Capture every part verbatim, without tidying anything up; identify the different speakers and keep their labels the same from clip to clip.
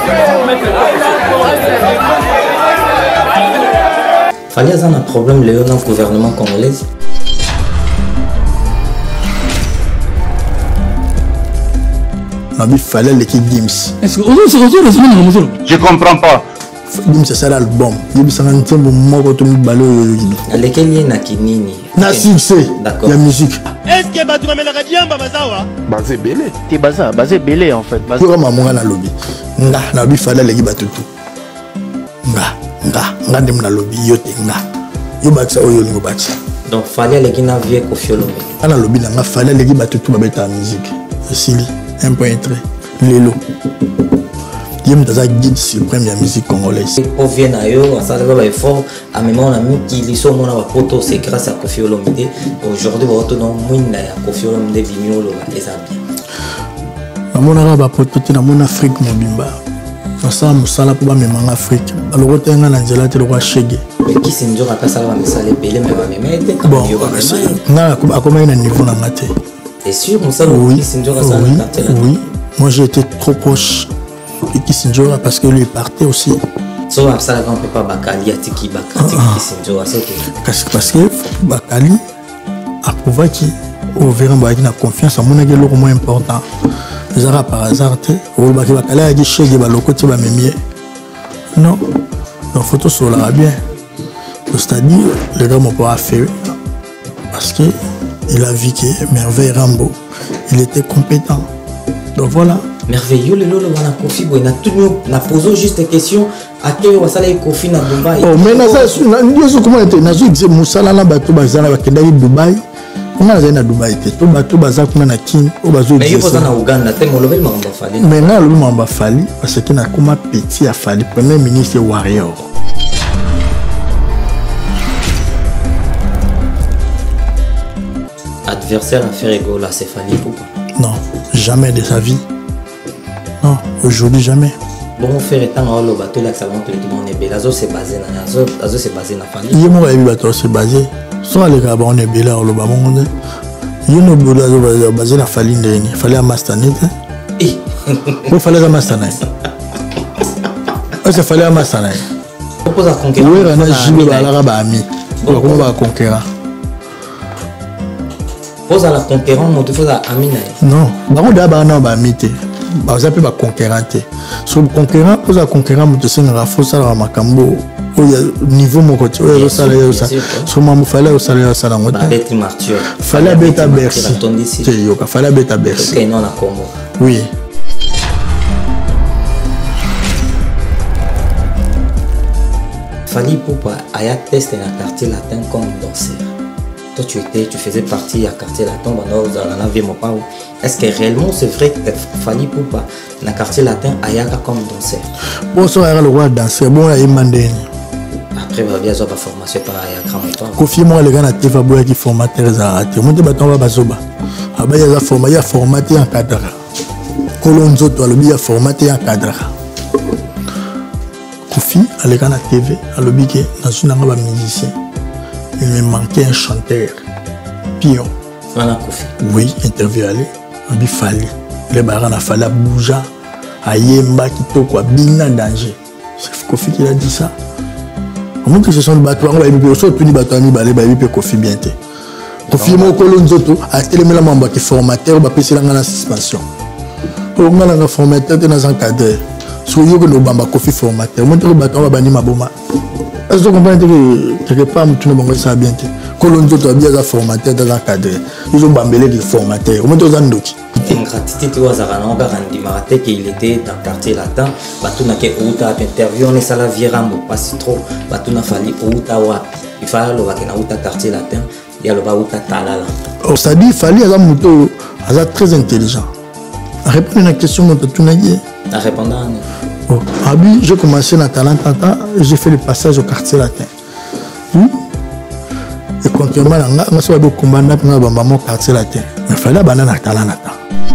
Speaker 1: Fallait avoir un problème Léon dans le gouvernement congolais.
Speaker 2: Il fallait l'équipe Gims.
Speaker 3: Est-ce que je comprends pas.
Speaker 2: Gims c'est l'album. Gims c'est un thème moi quand on ballo.
Speaker 1: Lequel y est na kinini.
Speaker 2: Na succès.
Speaker 1: D'accord.
Speaker 2: La musique.
Speaker 4: Est-ce que Batou Mamela Radiamba Bazawa?
Speaker 5: Basé belé.
Speaker 6: T'es basé, basé belé en fait.
Speaker 2: Pour ma monga na lobby. Nga na bi fallait l'équipe Batutu. Nga nga nga dem na lobby yote nga. Yo batsa oyo lingo batsa.
Speaker 1: Donc fallait l'équipe na vie Koffi Olomide.
Speaker 2: Ana lobby na nga fallait l'équipe Batutu ba beta musique. Sili un point très Lelo. Yem dans un guide suprême de la musique congolaise.
Speaker 1: Pour venir à eux, ça va être fort. À même on a mis qui les sont mon poto, c'est grâce à Koffi Olomide. Aujourd'hui, on a moins de Koffi Olomide Bimiolo les amis.
Speaker 2: Na mon arabe poto na mon Afrique mobimba. Na sa musala pour même en Afrique. Alors on tenga na nzela te roi Shege.
Speaker 1: Mais qui c'est ndio après ça va me saler belé mais va me mettre.
Speaker 2: Bon, na a comment un niveau na ngate.
Speaker 1: C'est sûr, on sait
Speaker 2: oui,
Speaker 1: qui c'est ndio ça
Speaker 2: oui, oui. Moi j'ai été trop proche. Et Kissinjora parce que lui partait aussi.
Speaker 1: So ça on peut pas Bakali atiki Bakati Kissinjora c'est que
Speaker 2: parce que Bakali a prouvé qu'il au verra qu'il a confiance en mon égard le moins important. Zara par hasard te au Bakali a dit chez les balocos tu vas m'aimer. Non, la photo sur la bien. C'est-à-dire le gars m'a pas fait parce que il a vu que Merveille Rambo il était compétent. Donc voilà.
Speaker 1: Merveilleux le lolo wana Koffi boy na tout na posé juste une question à quel wasala Koffi na Dubaï.
Speaker 2: Oh mais na ça ndio comment était na zo dire musala na bato bazana bakenda ki Dubaï. On a na Dubaï te to bato bazaka kuna na kin o bazo dire.
Speaker 1: Mais il posa na Uganda te mo lobel mamba fali.
Speaker 2: Mais na lo mamba fali parce que na kuma petit a fali premier ministre warrior.
Speaker 1: Adversaire à faire égaux là c'est Fally Ipupa.
Speaker 2: Non, jamais de sa vie. Non, aujourd'hui jamais.
Speaker 1: Bon, faire étant dans le bateau là que ça va te le dire on est bel. Azo c'est basé na Azo Azo c'est basé na Fally.
Speaker 2: Il mo baby bateau c'est basé. Soit les gars on est bel là le bas monde. Il no bolo Azo basé na Fally ndeni. Fally a mastanet.
Speaker 1: Eh.
Speaker 2: Pour Fally a mastanet. Est-ce Fally a mastanet?
Speaker 1: Propose à conquérir.
Speaker 2: Oui, on a joué ba la ba ami. Comment va conquérir?
Speaker 1: Pose à la conquérant, mon faut à Amina.
Speaker 2: Non, on d'abord non ba mité. Ba ça peut ba conquérant. Sur le conquérant, pose à conquérant, mon c'est une rafo ça la makambo. Au niveau mon côté, au salaire ça. Sur moi fallait au salaire ça la moto.
Speaker 1: Bête martyr.
Speaker 2: Fallait bête à Bercy. C'est yo, fallait bête à Bercy.
Speaker 1: OK, non la Congo.
Speaker 2: Oui.
Speaker 1: Fally Ipupa aya test dans le quartier latin comme danseur. Toi tu étais, tu faisais partie à quartier latin, dans la vie mon père. Est-ce que réellement c'est vrai que Fally Ipupa dans le quartier latin aya comme danseur?
Speaker 2: Bon ça aya le roi danseur, bon aya mandeni.
Speaker 1: Après va bien avoir formation par aya grand montant.
Speaker 2: Confier moi les gars na T V boya qui formateur za raté. Moi te baton ba bazoba. Aba ya za formaté, ya formaté en cadre. Kolonzo to alobi ya formaté en cadre. Kofi à les gars na T V, alobi que dans une ngaba musicien. Il me manquait un chanteur. Pion.
Speaker 1: Voilà Kofi.
Speaker 2: Oui, interview allé. On dit Fally. Les barans a fallu bouger. Ayemba qui to quoi bina danger. C'est Kofi qui a dit ça. Comment que ce sont les bateaux? On va y aller. Surtout les bateaux ni balé, baby peut Kofi bien te. Kofi mon colonzo to a élément la membre qui formateur va passer dans la suspension. Pour moi la formateur dans un cadre. Sur yo que nos bamba Kofi formateur. Moi le bateau va bani maboma. Est-ce que vous comprenez que quelque part, tout le monde sait bien que Colonzo a bien formateur dans un cadre. Ils ont bambelé des formateurs. Au moins, ils ont un outil.
Speaker 1: Ingratitude, tu vois, Zarana, on va rendre qu'il était dans le quartier latin. Batuna qui est interview, on est ça la vie rambo, pas si trop. Batuna Fally Outa wapi. Il fallait le voir qu'il y a un quartier latin. Il y a le Outa Talala.
Speaker 2: Oh, ça dit, Fally a un très intelligent. À répondre à la question, tu n'as dit.
Speaker 1: À répondre à
Speaker 2: Oh, Abi, j'ai commencé dans Talentata et j'ai fait le passage au quartier latin. Oui. Et contrairement à ça, je suis combattre dans le quartier latin. Mais il fallait aller dans Talentata.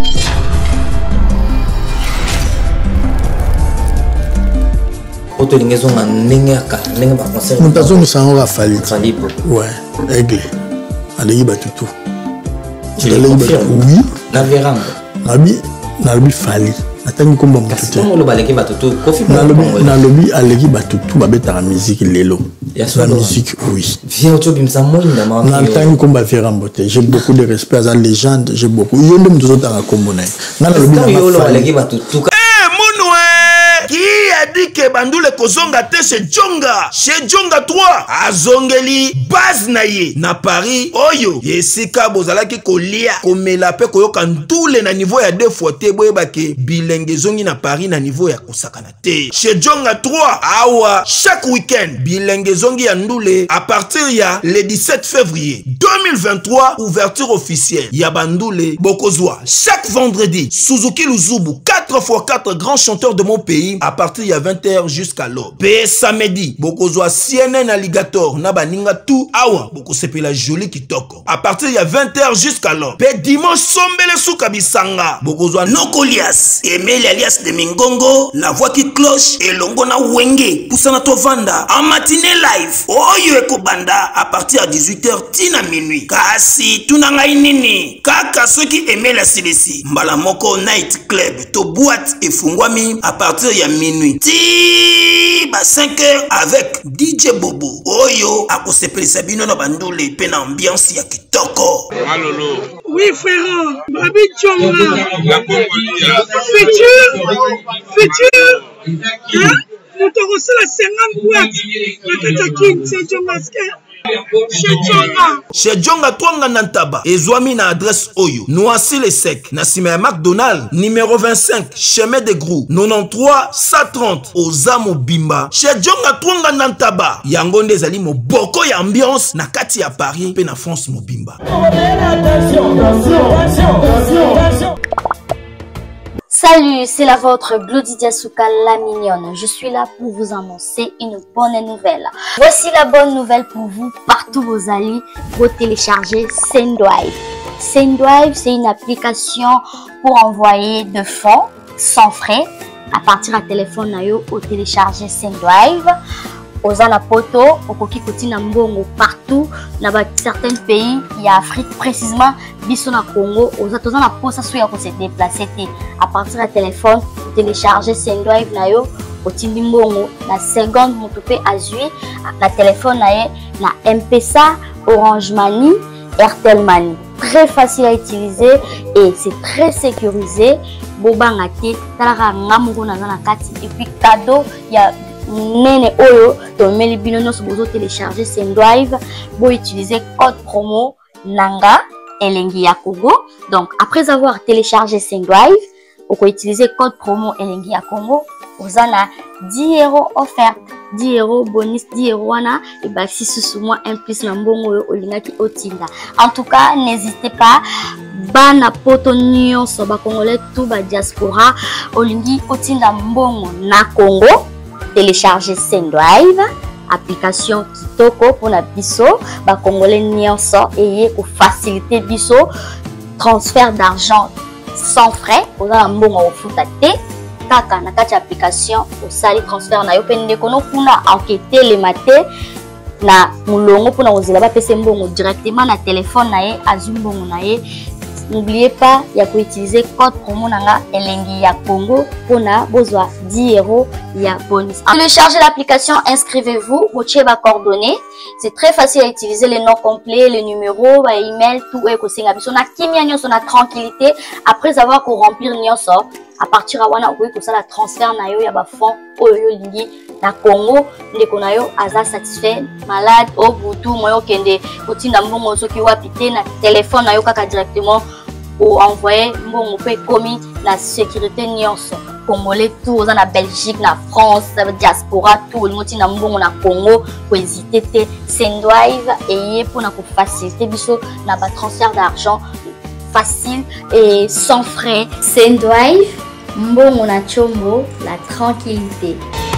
Speaker 1: Auto lingezo na ninge aka ninge ba concert.
Speaker 2: Mutazo ni sango ga Fally.
Speaker 1: Fally Ipupa.
Speaker 2: Ouais, aigle. Allez ba tutu.
Speaker 1: Tu l'as confirmé?
Speaker 2: Oui.
Speaker 1: Na veranga.
Speaker 2: Nabi, nabi Fally. natangi komba moto
Speaker 1: te oloba leki batutu kofi
Speaker 2: na lobi aleki batutu babetaka musique lelo la musique oui
Speaker 1: viens ocho bimsa moinda ma
Speaker 2: natangi komba Virambo te j'ai beaucoup de respect à la légende j'ai beaucoup yo ndo mtoto tanga kombo na na lobi na
Speaker 1: oloba leki batutu
Speaker 4: eh munwe qui a dit que bandule kozonga te chez Djonga chez Djonga trois azongeli base na ye na Paris oyo yesika bozalaki kolia komela pe koyoka ndule na niveau ya deux fois te boyeba ke bilenge zongi na Paris na niveau ya kosakana te chez Djonga trois awa chaque week-end bilenge zongi ya ndule à partir ya le dix-sept février deux mille vingt-trois ouverture officielle ya bandule bokozwa chaque vendredi Suzuki Luzubu quatre fois quatre grands chanteurs de mon pays à partir ya vingt heures jusqu'à l'aube. Pe samedi, bokozwa C N N Alligator na baninga tout awa boko sepela joli kitoko. À partir ya vingt heures jusqu'à l'aube. Pe dimanche sombele suka bisanga. Bokozwa Nokolias, Emile alias de Mingongo, la voix qui cloche et longo na wenge poussana to vanda en matinée live. Oyo eko banda à partir à dix-huit heures tina minuit. Kasi tunanga inini. Kaka soki Emile silesi. Mbala moko night club to boîte et fungwami à partir ya minuit. Ti ba cinq heures avec D J Bobo. Oyo akosepeli sabino na bandule pe na ambiance ya kitoko.
Speaker 5: Malolo.
Speaker 7: Oui frère, Babi Djonga. Futur, futur. Hein? Nous te reçons la cinquante boîtes. Le Katakin, c'est Djonga.
Speaker 4: Chez Djonga Twanga Nantaba, Ezwami na adresse Oyo, Noisy le Sec, Nassime McDonald, numéro vingt-cinq, chemin de Grou, quatre-vingt-treize cent trente, Ozamo Bimba. Chez Djonga Twanga Nantaba, Yangonde Zali mo boko ya ambiance, na kati ya Paris, pe na France mo Bimba.
Speaker 8: Salut, c'est la vôtre Glodidia Souka la mignonne. Je suis là pour vous annoncer une bonne nouvelle. Voici la bonne nouvelle pour vous, partout vous allez, vous télécharger Sendrive. Sendrive, c'est une application pour envoyer de fonds sans frais à partir du téléphone nayo au télécharger Sendrive. Aux anapoto, au koki kotina mbongo partout, dans certains pays, il y a Afrique précisément, biso na Congo, aux autres na posa souya ko se déplacer à partir du téléphone, télécharger Sendrive na yo, au tindi mbongo na seconde motope azui, na téléphone na ye, na M P S A, Orange Money, Airtel Money. Très facile à utiliser et c'est très sécurisé. Bobanga te, talara ngamungo na na kati et puis cadeau, il y a Nene Oyo, donc meli binonos bozo télécharger Sendrive, bo utiliser code promo Nanga Elengi ya Congo. Donc après avoir téléchargé Sendrive, vous pouvez utiliser code promo Elengi ya Congo, vous en avez dix euros offert, dix euros bonus, dix euros wana et bah si sous moi un plus l'ambongo olingaki otinda. En tout cas, n'hésitez pas. Bana poto nyonso ba congolais tout ba diaspora olingi otinda mbongo na Congo. Télécharger Sendrive, application kitoko pour la biso, ba congolais nyonso et pour faciliter biso transfert d'argent sans frais. Vous avez un bon au futate, kaka na kati application au sali transfert na yo pende kono kuna enquêter les matés na mulongo pour na ozela ba pese mbongo directement na téléphone na ye azumbongo na ye. N'oubliez pas, il y a pour utiliser code promo nanga Elengi ya Congo pour na bozwa dix euros ya bonus. Téléchargez l'application, inscrivez-vous, motiez vos coordonnées. C'est très facile à utiliser, les noms complets, les numéros, les emails, tout est possible. On a kimia nyonso na tranquillité après avoir qu'on remplir nyonso. À partir de wana okoki kosala transfert na yo ya ba fonds oyo lingi na Congo ndeko na yo aza satisfait malade au butu moyo kende kotinda mbongo soki wapi te na téléphone na yo kaka directement ou envoyer mbongo pe komi na sécurité nyonso congolais tout oza na Belgique na France diaspora tout ngoti na mbongo na Congo ko hésiter te Sendrive et pour na ko faciliter biso na ba transfert d'argent facile et sans frais. Sendrive, mbongo na chombo, la tranquillité.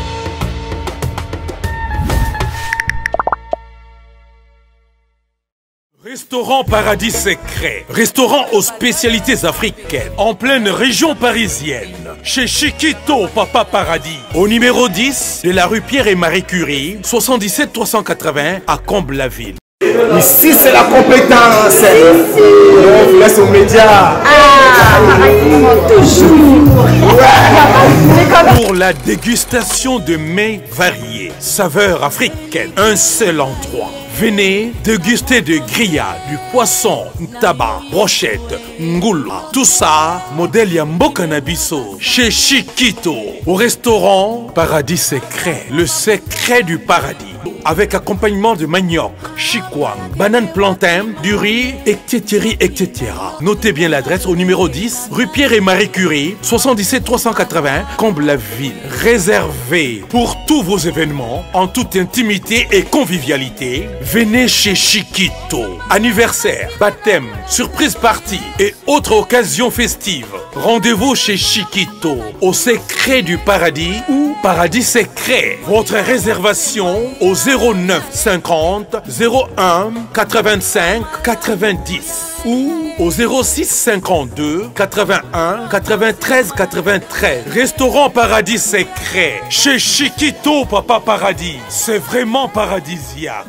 Speaker 9: Restaurant Paradis Secret, restaurant aux spécialités africaines, en pleine région parisienne, chez Chiquito Papa Paradis, au numéro dix de la rue Pierre et Marie Curie, soixante-dix-sept trois cent quatre-vingts à Comble-la-Ville.
Speaker 10: Ici c'est la compétence. On vous laisse aux médias. Ah.
Speaker 9: Pour la dégustation de mets variés, saveurs africaines, un seul endroit. Venez déguster de grillades, du poisson, tabac, brochette, ngoula. Tout ça, modèle Yamboka Nabiso, chez Chiquito, au restaurant Paradis Secret, le secret du paradis. Avec accompagnement de manioc, chikwang, banane plantain, du riz, et cetera et cetera. Notez bien l'adresse au numéro dix, rue Pierre et Marie Curie, soixante-dix-sept trois cent quatre-vingts, Comble-la-Ville. Réservé pour tous vos événements, en toute intimité et convivialité. Venez chez Chiquito. Anniversaire, baptême, surprise party et autres occasions festives. Rendez-vous chez Chiquito, au secret du paradis ou Paradis Secret. Votre réservation au zéro neuf cinquante zéro un quatre-vingt-cinq quatre-vingt-dix ou au zéro six cinquante-deux quatre-vingt-un quatre-vingt-treize quatre-vingt-treize. Restaurant Paradis Secret chez Chiquito Papa Paradis. C'est vraiment paradisiaque.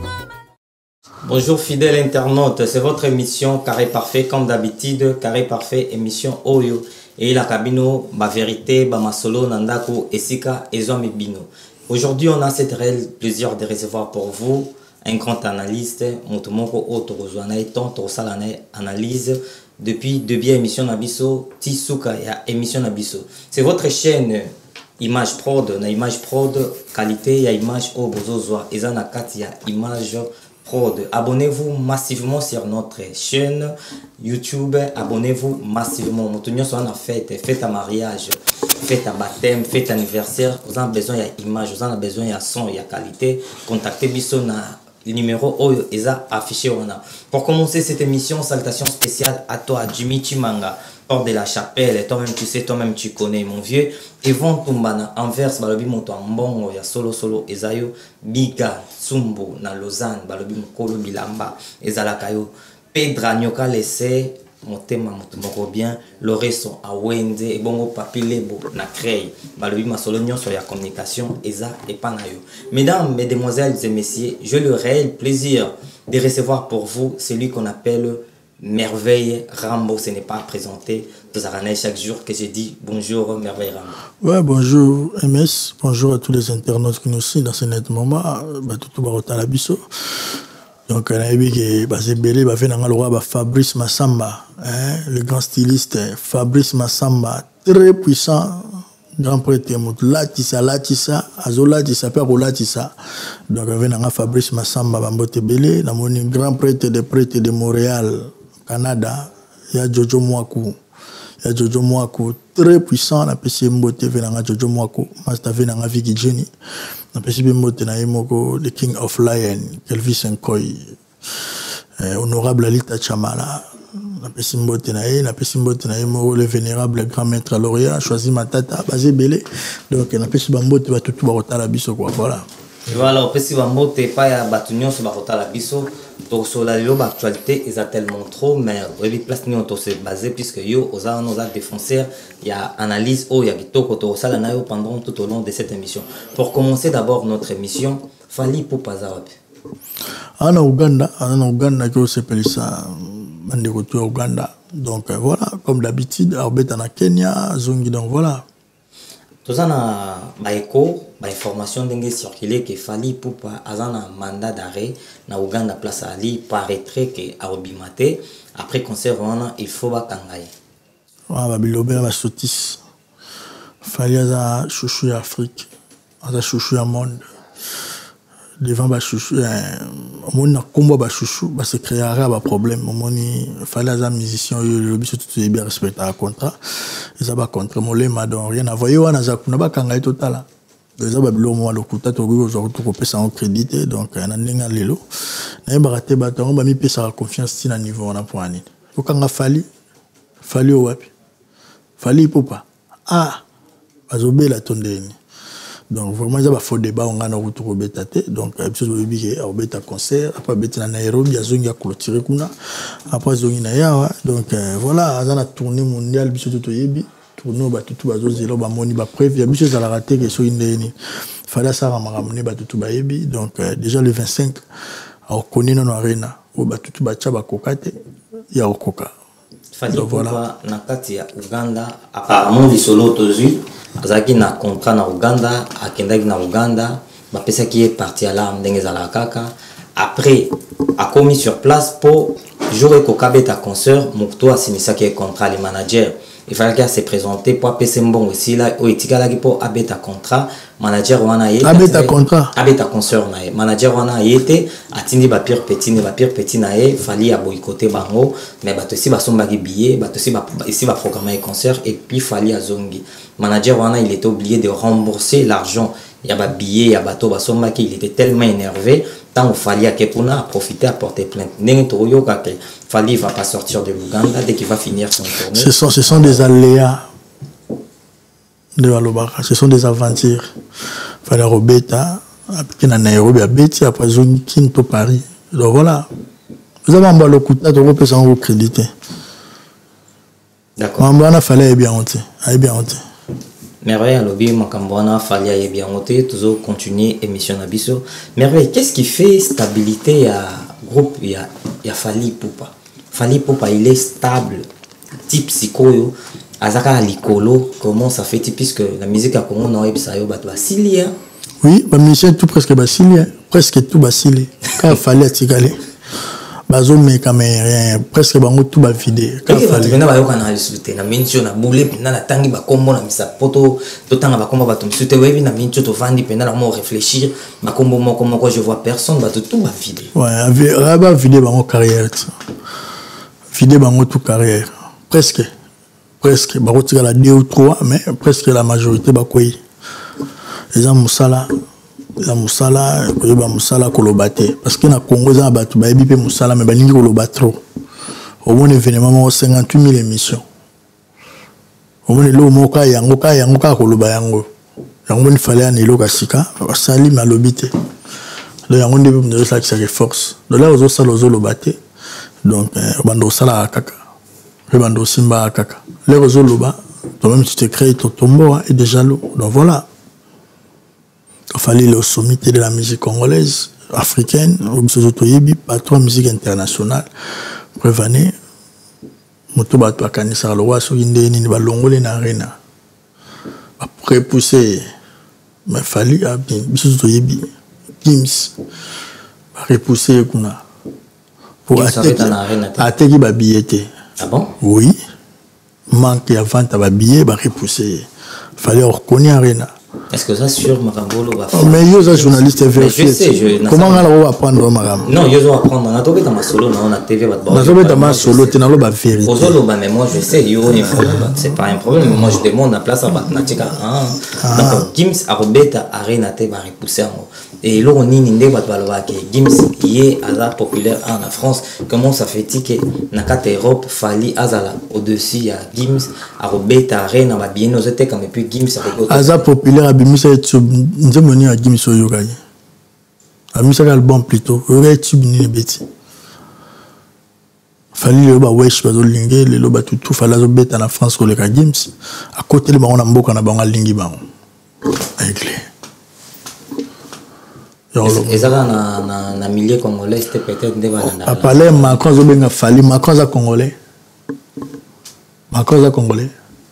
Speaker 1: Bonjour fidèles internautes, c'est votre émission Carré Parfait comme d'habitude. Carré Parfait, émission Oyo. Et la cabino, ma vérité, ma masolo, nandako, esika, ezomi bino. Aujourd'hui, on a cette réel plaisir de recevoir pour vous un grand analyste, Motomoko Otorozwana, et tant Salane analyse depuis deux biens émission Nabiso, Tisuka et émission Nabiso. C'est votre chaîne Image Prod, na Image Prod, qualité, ya image au bozozwa, et na katia image Prod. Abonnez-vous massivement sur notre chaîne YouTube. Abonnez-vous massivement. Nous avons fête, fête à mariage, fête à baptême, fête anniversaire. Vous avez besoin d'image, vous avez besoin de son, de qualité. Contactez Bisso na le numéro Oyo Eza affiché. Pour commencer cette émission, salutation spéciale à toi, Jimmy Chimanga, hors de la chapelle. Toi-même tu sais, toi-même tu connais, mon vieux. Yvon Tumbana, Anvers, Balobi Moto Mbongo, ya Solo Solo, Ezayo, Biga, Sumbo, na Lausanne, Balobi Mokolo Bilamba, Ezalakayo, Pedra Nyoka Lese, Motema Motomoko bien, Loreso, Awende, Ebongo Papilebo, na Crey, Balobi Masolo sur la communication, Eza et Panayo. Mesdames, mesdemoiselles et messieurs, j'ai le réel plaisir de recevoir pour vous celui qu'on appelle Merveille Rambo. Ce n'est pas présenté aux Aranais chaque jour que j'ai dit bonjour Merveille Rambo.
Speaker 2: Ouais, bonjour M S, bonjour à tous les internautes qui nous suivent dans ce net moment. Bah, tout le monde à la biso. Donc, on a vu que c'est belé, bah, fait dans le roi Fabrice Massamba, hein, le grand styliste Fabrice Massamba, très puissant. Grand prêtre, là, tissa, là, tissa, azola, tissa, père, là, tissa. Donc, on a Fabrice Massamba, Bambote Belé, on a grand prêtre de prêtre de Montréal, Canada. Il y a Jojo Mwaku. Il y a Jojo Mwaku, très puissant. On a P C Mbote, venant Jojo Mwaku. Master venant à Vicky Jenny. On a P C Mbote, le King of Lion, Kelvis Nkoy. Honorable Alita Chamala. La Pessimbote nae, la Pessimbote nae, le vénérable grand maître lauréat, choisi Matata, basé belé. Donc, la Pessimbote va tout barota la biso, quoi. Voilà.
Speaker 1: Voilà, la Pessimbote, pas à Batunion sur barota la biso. Donc, sur la l'actualité, ils ont tellement trop, mais oui, place nous on s'est basé, puisque yo, aux a nos défonceurs, il y a analyse, oh, il y a Gito, Koto, Salanayo pendant tout au long de cette émission. Pour commencer d'abord notre émission, Fali Poupazawapi.
Speaker 2: En Ouganda, en Ouganda, qui s'appelle ça. De retour au Ouganda. Donc euh, voilà, comme d'habitude, Arbet en Kenya, Zongi, donc voilà.
Speaker 1: Tout ça, na écho, ma information d'engue circulé que Fali Poupa a un mandat d'arrêt na Ouganda place à Ali paraîtrait que à Obimate après concert il faut ba kangaye.
Speaker 2: Ah ba bilobe ba sotis. Fali a chouchou Afrique, a chouchou monde. Devant ba chouchou au monde na combo ba chouchou ba se créer un problème au monde fallait les musiciens le biso tout bien respecter un contrat ils ba contre molema donc rien à voir wana za kuna ba kanga total les ba bilo mo lokuta to go zo to pesa en crédit donc na ndinga lelo na ba raté ba to ba mi pesa confiance ti na niveau na poani ko kanga fali fali o wapi fali popa ah bazobela tondeni. Donc vraiment il y a faux débat on a nos retours au bétaté donc episode au bié au béta concert après béta na Nairobi azongi a clôturer kuna après zongi na ya donc voilà azana tournée mondiale biso to yebi tournée ba tutu bazo zelo ba moni ba prévu ya biso za la rater que so indeni fallait ça ramener ba tutu ba yebi donc déjà le vingt-cinq au connaît non arena au ba tutu ba cha ba kokate ya okoka
Speaker 1: Fali Poupa na kati ya Uganda apparemment lisolo tozu azaki na contrat na Uganda akendaki na Uganda bapesa qui est parti à l'arme ndenge za kaka après a commis sur place pour jouer kokabe ta concert mukto asinisa qui est contrat les managers il fallait qu'elle se présenter pour appeler bon aussi là au etikala qui pour abeta contrat manager wana yé
Speaker 2: abeta contrat
Speaker 1: abeta concert na manager wana yété atindi ba pire petit ne ba pire petit na yé fallait à boycotter bango mais bato si ba somba ki billet bato si ba ici ba programmer concert et puis fallait à zongi manager wana il était obligé de rembourser l'argent il y a ba billet ya bato ba somba ki il était tellement énervé tant il fallait que pour na profiter à porter plainte ndenge to yo ka Fali va pas sortir de l'Ouganda dès qu'il va finir son tournée.
Speaker 2: Ce sont, ce sont des aléas de Walobaka, ce sont des aventures. Fali Robeta, après na Nairobi à Beti, après zone Kinto Paris. Donc voilà. Vous avez un bal au coup de tête, vous sans vous créditer.
Speaker 1: D'accord.
Speaker 2: Mambana fallait bien honte, aille bien honte.
Speaker 1: Merveille, lobby, Makambwana, fallait aille bien honte, toujours continuer émission Nabiso. Merveille, qu'est-ce qui fait stabilité à groupe, il y a, il y a Fali Poupa. Fali Poupa, il est stable, type psycho, azaka likolo, comment ça fait, puisque la musique à Congo, non, et ça y est, basili, hein?
Speaker 2: Oui, ma mission tout presque basili, presque tout basili. Quand il fallait tigaler, bazo mais quand même presque bango tout ba vidé.
Speaker 1: Quand il fallait, na ba yoka na lisuté, na mincho na boule, na la tangi ba kombo na misa poto, to tanga ba kombo ba to misuté, webi na mincho to vandi, pena la mo réfléchir, ba kombo mo kombo quoi je vois personne, ba to tout ba vidé.
Speaker 2: Ouais, raba vidé bango carrière. Vidé bango tout carrière. Presque. Presque. Bango tika la deux ou trois, mais presque la majorité ba quoi. Les gens moussala, les gens moussala, les gens moussala kolobate. Parce que na Congo za batu ba ebipe moussala, mais ba ningi koloba trop. Au moins événement cinquante-huit mille émissions. Au moins le moka yango ka yango ka koloba yango. Yango il fallait un elo kasika, sali malobité. Le yango ndebe mnde ça qui se force. De là aux sala aux lobate. Donc bando sala kaka. Le bando simba kaka. Les réseaux loba, toi-même tu te crées ton tombeau et déjà l'eau. Donc voilà. Il fallait le sommité de la musique congolaise, africaine, pas trop musique internationale. Prévenez, moto bato akanisa le roi sur inde ni ba longole na arena. Après pousser, mais fallait à bien biso to yebi Gims ba repousser kuna pour attaquer ba billet.
Speaker 1: Ah bon?
Speaker 2: Oui. Manque ya vente ba billet ba repousser. Fallait reconnaître arena.
Speaker 1: Est-ce que ça sur Marambolo va
Speaker 2: faire? Mais il y a un journaliste vérifié.
Speaker 1: Je sais, je
Speaker 2: comment on va apprendre Marambolo?
Speaker 1: Non, il y a un apprendre. On a trouvé dans ma solo, on a T V.
Speaker 2: On a trouvé dans ma solo, tu n'as pas vérité.
Speaker 1: Mais moi je sais, il y a un problème. C'est pas un problème. Moi je demande la place à Batnatika. Donc Gims a Robeta Arena te va repousser en haut. Et là on y n'est pas de Gims qui est à la populaire en France. Comment ça fait que Nakate Europe Fali Azala au-dessus il y a Gims à Robeta Arena va bien nos étés comme et puis Gims avec
Speaker 2: Azala populaire abimisa YouTube nzemoni a Gims oyokaye. Abimisa album plutôt. Oyokaye YouTube ni beti. Fali le ba wesh ba zolinge le lo ba tutu fala zo beta na France ko le ka Gims. À côté le ba on a mboka na bango lingi bango. Avec les
Speaker 1: et ça na na na milieu congolais c'était peut-être des balles.
Speaker 2: A parler Macron zo benga Fali Macron za congolais. Macron za congolais.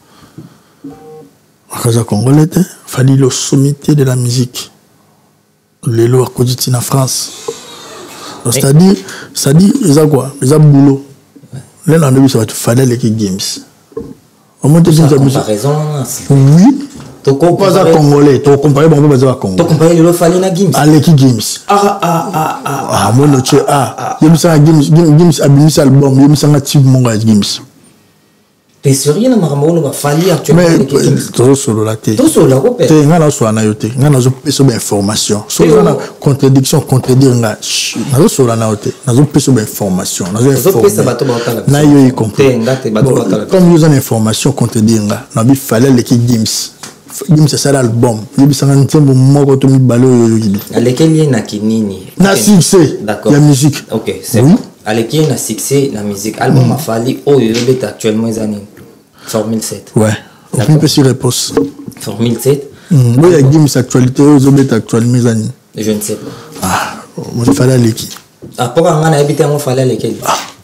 Speaker 2: Macron za congolais te Fali le sommité de la musique. Les lois quotidiennes en France. C'est-à-dire c'est-à-dire ils ont quoi? Ils ont boulot. Là on a vu ça va te fallait les games. Au moins tu dis ça
Speaker 1: comparaison.
Speaker 2: Oui. Tu compares à Congolais, tu compares bon pas à Congo.
Speaker 1: Tu compares le Fali na Gims.
Speaker 2: À l'équipe Gims.
Speaker 1: Ah ah ah ah.
Speaker 2: Ah moi le tu ah. Gims ça Gims Gims a mis album, Gims ça type mon gars Gims.
Speaker 1: T'es sérieux na Marambolo va Fali actuellement
Speaker 2: avec Gims. Tout solo la tête.
Speaker 1: Tout solo la repère.
Speaker 2: T'es ngana so na yote. Ngana zo peso ben information. So na contradiction contredire nga. Na zo solo na yote. Na zo peso ben information. Na zo information. Na yo y comprend. Comme nous en information contredire nga. Na bi fallait l'équipe Gims. Gims c'est ça l'album. Gims c'est un tempo moko to mi balo yo gibi.
Speaker 1: Lequel y na kinini?
Speaker 2: Na succès.
Speaker 1: D'accord.
Speaker 2: La musique.
Speaker 1: OK, c'est bon. À lequel na succès la musique. Album a Fali oh yo est actuellement les années. Formule sept.
Speaker 2: Ouais. Aucune petite réponse.
Speaker 1: Formule sept.
Speaker 2: Oui, il y a Gims actualité aux hommes actuellement mes années.
Speaker 1: Je ne sais pas.
Speaker 2: Ah, il fallait l'équipe.
Speaker 1: Ah, pourquoi on a habité on fallait lesquels?
Speaker 2: Ah,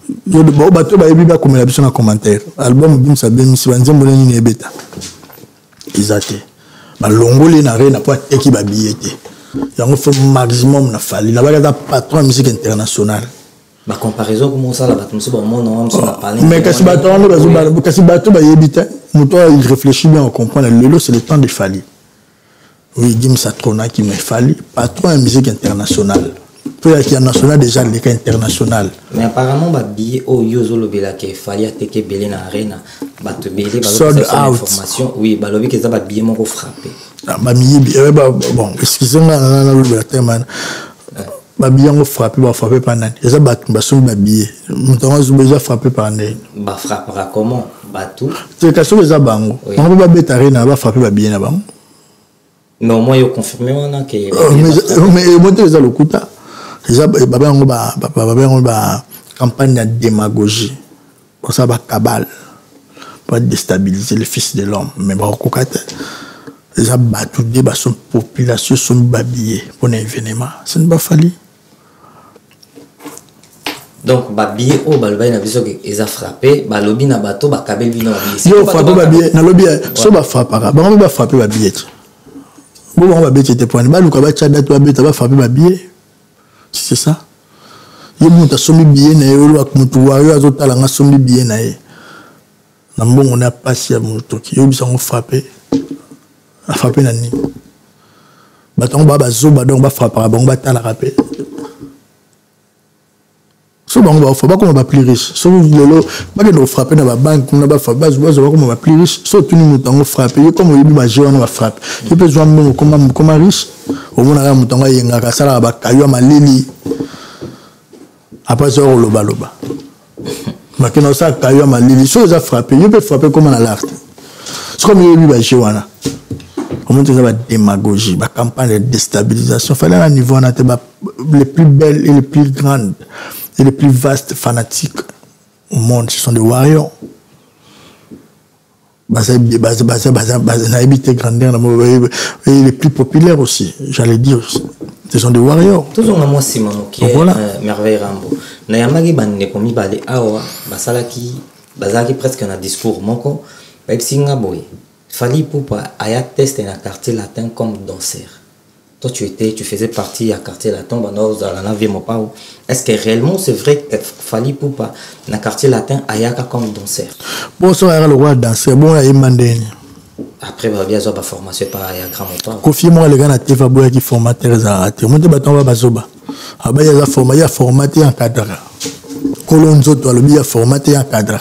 Speaker 2: yo de ba bato ba yebi ba komela biso na commentaire album bimsa bimsi banzembo na nini ebeta izate ba longoli na re na po teki ba billet yango faut maximum na fali na ba patron musique internationale
Speaker 1: ba comparaison comme ça là ba tumso ba mon nom sur la parler
Speaker 2: mais kasi bato wana ba kasi bato ba yebita muto il réfléchit bien on comprend le lelo c'est le temps de fali oui Gimsa Trona qui me fali patron de musique internationale pour qu'il y a national déjà les cas international
Speaker 1: mais apparemment ba billet au yozo lobela ke fali ateke belé na arena ba te belé ba information oui ba lobi ke za ba billet moko frappé
Speaker 2: ba miyi bon excusez-moi na na lobela tellement ba billet ngo frappé ba frappé par nani ça ba ba so ba billet mutonga zo déjà frappé par nani
Speaker 1: ba frappera comment ba tout
Speaker 2: c'est ka so za bango on ba beta arena ba frappé ba billet na bango
Speaker 1: mais au moins yo confirmé on que
Speaker 2: mais mais monter les lokuta déjà baba ngo ba baba ngo ba campagne de démagogie pour ça ba cabale pour déstabiliser le fils de l'homme mais ba kokate déjà battu de ba son population son babillé pour un événement ça ne pas fallu
Speaker 1: donc ba billet au ba na biso que ils a frappé ba lobi na bato ba kabel bino billet
Speaker 2: yo frappé ba billet na lobi so ba frappera ba ba frappé ba billet bon on va bêter tes points ba luka ba tchada to ba bêter ba frappé ba billet c'est ça yo muta somi billet na yo lo mutu wa yo azotala nga somi billet na ye na mbongo na pasi ya mutu ki yo bisa ngo frappé a frappé na ni ba ton ba ba zo ba donc ba frappera ba ba tala rapé so ba ngo ba ba comment ba plus riche so lelo ba ke no frapper na ba banque na ba fa ba zo ba comment ba plus riche so tuni mutango frapper yo comme yo ba jeu na ba frappe yo pe zo mbongo comme comme riche au mona ka mutango yenga ka sala ba kayo malili après zo loba loba ma ke no sa kayo malili so za frapper yo pe frapper comme na l'art c'est comme yo ba jeu wana comment tu vas démagogie ba campagne de déstabilisation fallait à niveau na te ba les plus belles et les plus grandes et les plus vastes fanatiques au monde, ce sont des warriors. Les plus populaires aussi, j'allais dire, ce sont des warriors.
Speaker 1: Tous on a moi Simon qui est merveille Rambo. Nayamagi bande komi balé awa, basala qui bazaki presque un discours moko, pepsinga boy. Fali poupa aya test na quartier latin comme danseur. Toi, tu étais, tu faisais partie à quartier latin, est-ce que réellement c'est vrai que Fali Poupa, dans le quartier latin, ayaka comme danseur?
Speaker 2: Bon, ça va le roi danseur, bon, il y a une
Speaker 1: après, il y a une formation par Ayaka Mopa.
Speaker 2: Confie moi, les gars, qui sont formateurs, ils ont raté. Moi, je vais bazoba. Il y a formaté, formaté en cadre. Colonzo, il y a formaté en cadre.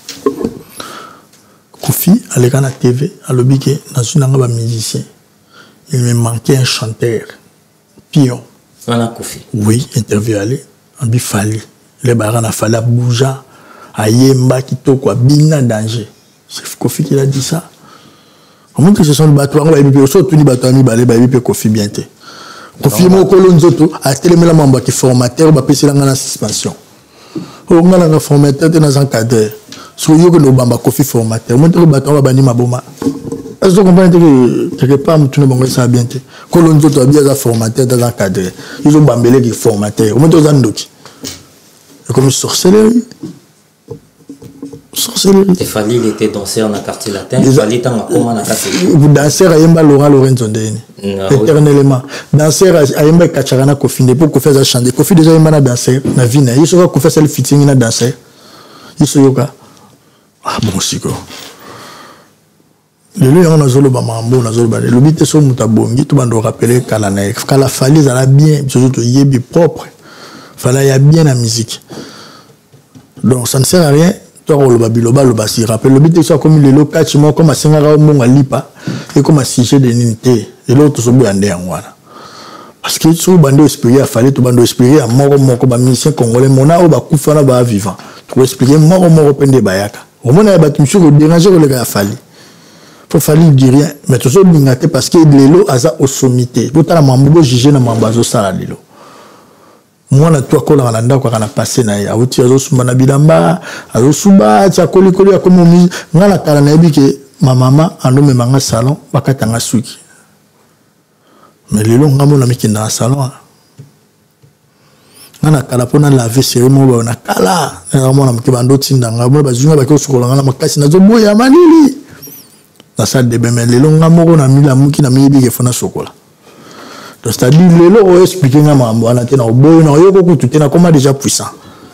Speaker 2: Kofi, les gars, T V, il y a un musicien. Il me manquait un chanteur, pion.
Speaker 1: Voilà, Kofi.
Speaker 2: Oui, interview allé, en bifali. Les barans a fallu bouger, à Yemba, qui to quoi, bina danger. C'est Kofi qui a dit ça. Comment que ce sont les bateaux, on va y aller, surtout les bateaux, on va y aller, Kofi bien te. Kofi, mon colonzo, a télé la membre qui formateur, on va passer dans la suspension. On a un formateur dans un cadre. Sur yo que nous bamba Kofi formateur, mon bateau va bannir ma bomba. Est-ce que vous comprenez que quelque part, tout le monde sait bien que Colonzo doit bien être formateur dans un cadre. Ils ont bambelé qui formateur. Au moins, ils ont d'autres. C'est comme une sorcellerie. Sorcellerie.
Speaker 1: Il fallait il était danseur dans le quartier latin. Il fallait tant comment dans le quartier.
Speaker 2: Vous dansez à Yemba Laura Lorenzo Ndeni. Éternellement. Danseur à Yemba Kacharana Kofi. Pour qu'on fasse chanter. Kofi déjà Yemba danseur. Na vie. Il faut qu'on fasse le fitting na danseur. Il faut yoga. Ah bon, c'est quoi? Le lieu où on a zolo bamambo, on a zolo bamambo. Le but est sur mutabongi, tout le monde rappeler qu'ala na, qu'ala fallait ça la bien, surtout yebi propre. Fallait y a bien la musique. Donc ça ne sert à rien. Toi on le babiloba le basi rappelle. Le but est sur comme le local chimo comme à sengara au mon alipa et comme à siger de nité. Et l'autre se boit andé en voilà. Parce que sur bando espérer, fallait tout bando espérer à mort mort comme un musicien congolais mona ou ba kufana ba vivant. Tout espérer mort mort pende bayaka. Au moins a battu sur le déranger le gars fallait. Faut falloir dire rien mais tout ça bingaté parce que lelo aza au sommité pour ta mambo juger na mambazo sala lelo moi na toi kola na ndako kana passer na ya uti azo sumba na bilamba azo suba cha koli koli ya comme mi ngala kala na yebi ke ma mama ando me manga salon bakatanga suki mais lelo ngambo na miki na salon ngana kala pona laver cérémonie na kala na mona mkebando tindanga bona bazunga bako sokola ngana makasi na zoboya manili na salle de bain lelo ngamoko na mila muki na mibi ke fona sokola donc c'est-à-dire lelo o expliquer nga mambo ana tena oboyo na yoko kutu tena comment déjà puissant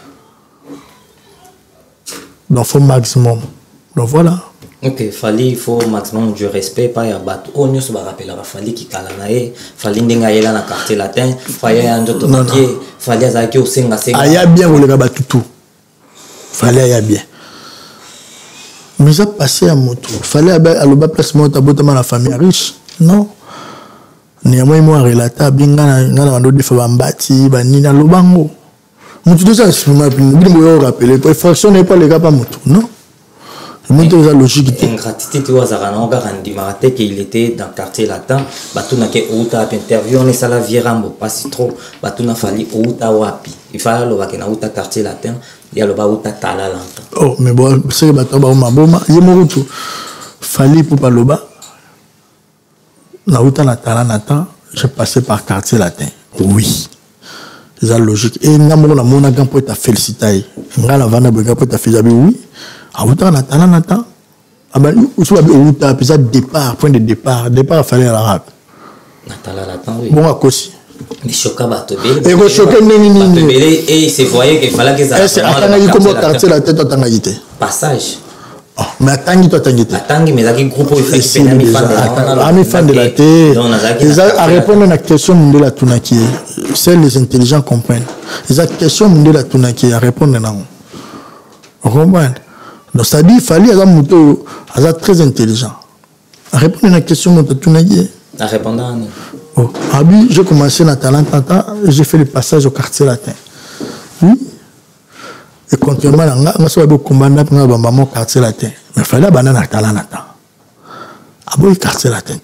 Speaker 2: donc faut maximum donc voilà.
Speaker 1: Ok, fallait il faut maximum du respect pas ya bato on nous se rappelle fallait qui kala na e fallait ndenga yela na quartier latin fallait ya ndoto qui fallait azaki au senga senga
Speaker 2: aya bien ko le ka batutu fallait aya bien mais ça passé à moto fallait à l'oba place monta botama la famille riche non ni moi moi relata binga na ngana ndo defa bambati banina lobango mutu de ça je me rappeler pour fonction n'est pas le cas pas moto non. La logique
Speaker 1: ingratitude tu vois Zaranonga randi marate qu'il était dans le quartier latin batuna ke outa interview on est ça la virambo pas si trop batuna fali outa wapi il fallait le bakena outa quartier latin ya le ba outa tala lanta
Speaker 2: oh mais bon c'est que bato ba maboma yemorutu fali pour paloba na outa na tala nata je passais par quartier latin oui c'est la logique et ngamoko na mona gampo ta féliciter ngala vana bega po ta féliciter oui. Ah, vous avez un temps, ah ben, vous avez un départ, point de départ, départ il fallait à l'arabe. Bon, à cause.
Speaker 1: Mais choqué, Batobé.
Speaker 2: Et vous choquez,
Speaker 1: Batobé, et il se voyait qu'il fallait que ça.
Speaker 2: Est-ce que attendez comment quartier la tête en Tangaïté?
Speaker 1: Passage.
Speaker 2: Mais attendez, toi, Tangaïté.
Speaker 1: Attendez, mais là, il groupe il fait qu'il
Speaker 2: y a un fan de la tête. À répondre à la question de la Tunaki, seuls les intelligents comprennent. Les questions de la Tunaki, à répondre à vous comprenez? Donc, ça dit, il fallait être très intelligent. À répondre à la question de Tunagi.
Speaker 1: À répondre à
Speaker 2: oh, Abi, j'ai commencé dans Talent, j'ai fait le passage au quartier latin. Oui. Et contrairement à ça, j'ai combattu dans le quartier latin. Mais il fallait aller dans Talent. Abi, le quartier latin.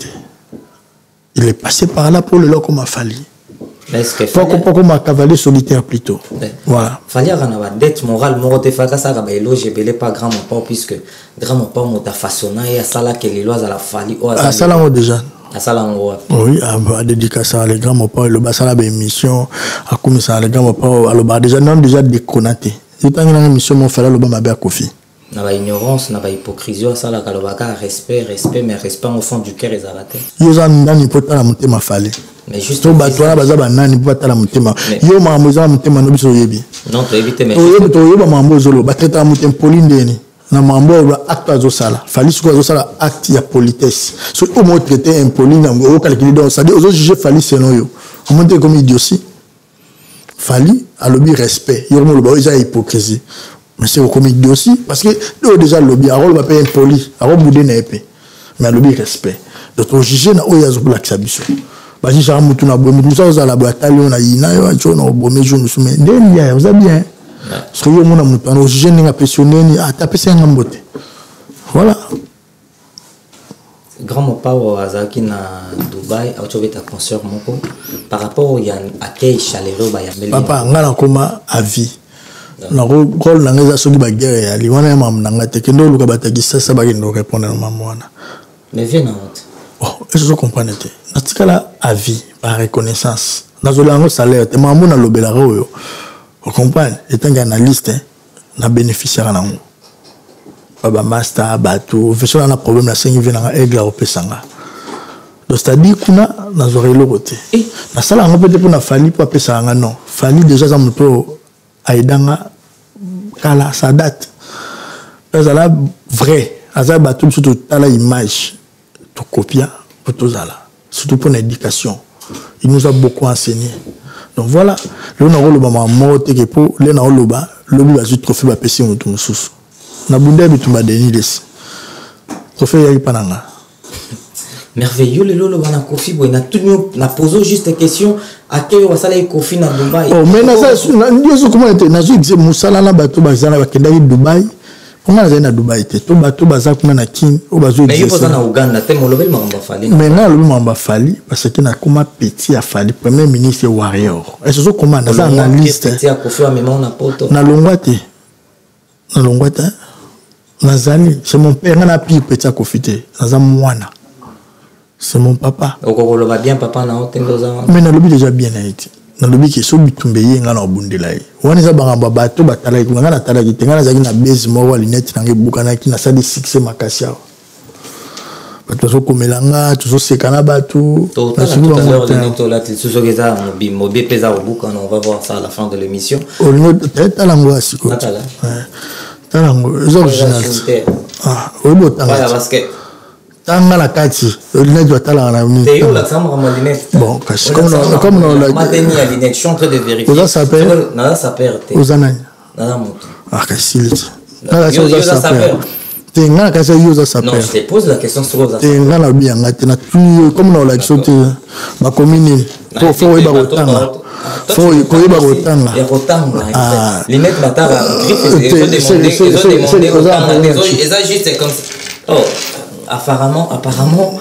Speaker 2: Il est passé par là pour le lot comme il fallait. Pas comme un cavalier solitaire plutôt. Voilà.
Speaker 1: Fallait avoir une dette morale, morale de faire ça, mais là, je ne pas grand mon puisque grand mon père m'a façonné et à ça là que les lois à la fallu.
Speaker 2: À ça là déjà.
Speaker 1: À ça là on
Speaker 2: oui, à dédicace à les grands mon père le bas ça là émission à comme ça les grands mon père le bas déjà non déjà déconnaté. C'est une émission mon frère le bas m'a bien confié.
Speaker 1: Na ba ignorance, na ba hypocrisie, ça là kalobaka respect, respect mais respect au fond du cœur et zaraté.
Speaker 2: Yo za ndani poto la mutema fale.
Speaker 1: Mais juste
Speaker 2: to ba toi baza ba nani poto la mutema. Yo ma moza mutema no biso yebi.
Speaker 1: Non, to éviter mais.
Speaker 2: To to yo ba mambo zolo ba traiter mutema polindeni. Na mambo ba acte azo sala. Fali suko azo sala acte ya politesse. So au moins traiter impoli na o calculer donc ça dit aux juger fali selon yo. On monte comme idiotie. Fali a lobby respect. Yo mo lo ba za hypocrisie. Mais c'est au comédie aussi, parce que nous déjà le lobby, alors on va payer impoli, alors on boude n'est pas, mais le lobby respect. Donc on juge na oya zo black sabiso. Parce que ça mutu na bo mutu ça za la bataille on a ina yo acho na bo mejo nous mais ndeni vous a bien. Parce que yo mona mutu on juge ninga passionné ni ataper ça ngambote. Voilà.
Speaker 1: Grand mon papa azaki na Dubaï, a trouvé ta concert moko par rapport au yan accueil chaleureux ba ya meli.
Speaker 2: Papa ngala koma à vie. Na rôle na ngeza soki ba guerre ya liwana ya mam na ngate kendo luka bataki sasa ba kendo répondre na mamwana.
Speaker 1: Mais viens na honte.
Speaker 2: Oh, est-ce que vous comprenez te? Na tikala à vie par reconnaissance. Na zolango salaire te mamu na lobela royo. Vous comprenez? Étant analyste na bénéficiaire na ngo. Baba master bato, faisons un problème la cinq vient na aigle au pesanga. Donc c'est-à-dire kuna na zorelo côté. Na sala ngo peut-être pour na fali pour pesanga non. Fali déjà ça moto aidanga kala sa date parce que là vrai azar batum surtout la image to copia pour tout ça là surtout pour l'éducation il nous a beaucoup enseigné donc voilà le na rolo ba mamo te ke po le na rolo ba le bi ba zu trophée ba pesi mutu mususu na bunda bitu ba deni les trophée ya ipananga
Speaker 1: merveilleux le lolo bana kofi boy na tout na poser juste question à quel wa sala kofi na Dubaï.
Speaker 2: Oh mais na ça ndio zo comment était na zo exe musala na bato bazana bakenda ki Dubaï comment na na Dubaï te to bato baza kuma na kin o bazo
Speaker 1: mais il faut na Uganda te mo lobel mamba fali
Speaker 2: mais na lobel mamba fali parce que na kuma petit a fali premier ministre warrior est-ce que comment na analyste
Speaker 1: petit a kofi wa mema na poto
Speaker 2: na longwate na longwate na zali c'est mon père na pi petit a kofi te na za mwana. C'est mon papa.
Speaker 1: Okolo va bien papa na otendo za.
Speaker 2: Mais na lobi déjà bien Haïti. nalobi ke so bitumbe ye nga na obundela ye wana eza bangamba bato batalaki nga na talaki te nga nazalaki na base moko alinete nange ebukanaki nasali succès makasi awa bato bazokomela nga tozoseka na bato
Speaker 1: on va voir ça à la fin de l'émission
Speaker 2: talango ya sikoyo talango eza original oyebi otanga tanga na kati lunette batalaka na
Speaker 1: nini
Speaker 2: bon kasi comme oza saper oza nani ah kasi liti nakasi oza saper te nga na kasi yo oza saper te nga na biyanga te na tuli comme na olakisa te bakomi nini fo oyeba kotanga fo koyeba kotanga
Speaker 1: apparemment apparemment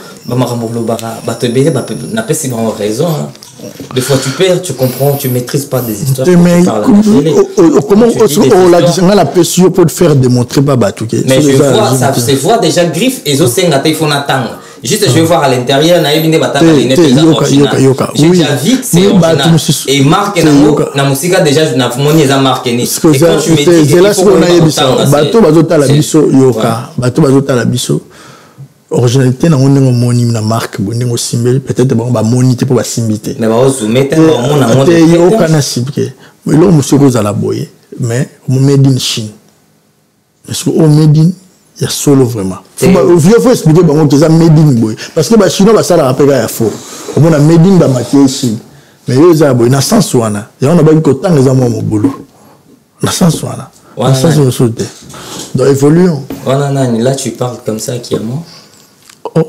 Speaker 1: raison. Des fois tu perds, tu comprends, tu maîtrises pas des histoires.
Speaker 2: Mais comment on l'a dit, on a la pression pour te faire démontrer pas Batouké.
Speaker 1: Mais je vois, ça se voit déjà griffe et zo senga il faut attendre. Juste je vais voir à l'intérieur na yebine bataka les net original. J'ai déjà vu c'est original. Et marque na musique déjà na moni eza marque ni. Et quand tu me dis
Speaker 2: c'est là ce qu'on a yebisa bato bazota la biso yoka, bato bazota la biso. Originalité na ngone ngomoni na marque bonengo simbeli peut-être bon ba monité pour ba simbité
Speaker 1: mais ba ozume te ba mona mona
Speaker 2: te yo kana sibke mais lo monsieur roza la boye mais on made in Chine est-ce que on made in ya solo vraiment faut faut faut expliquer bango que ça made in boye parce que ba chinois ba sala rapeka ya faux on a made in ba maquiller Chine mais yo za boye na sens wana ya on a ba ko tanga za mo mobulu na sens wana na sens de sauter donc évoluons
Speaker 1: là tu parles comme ça qui est moi.
Speaker 2: Oh,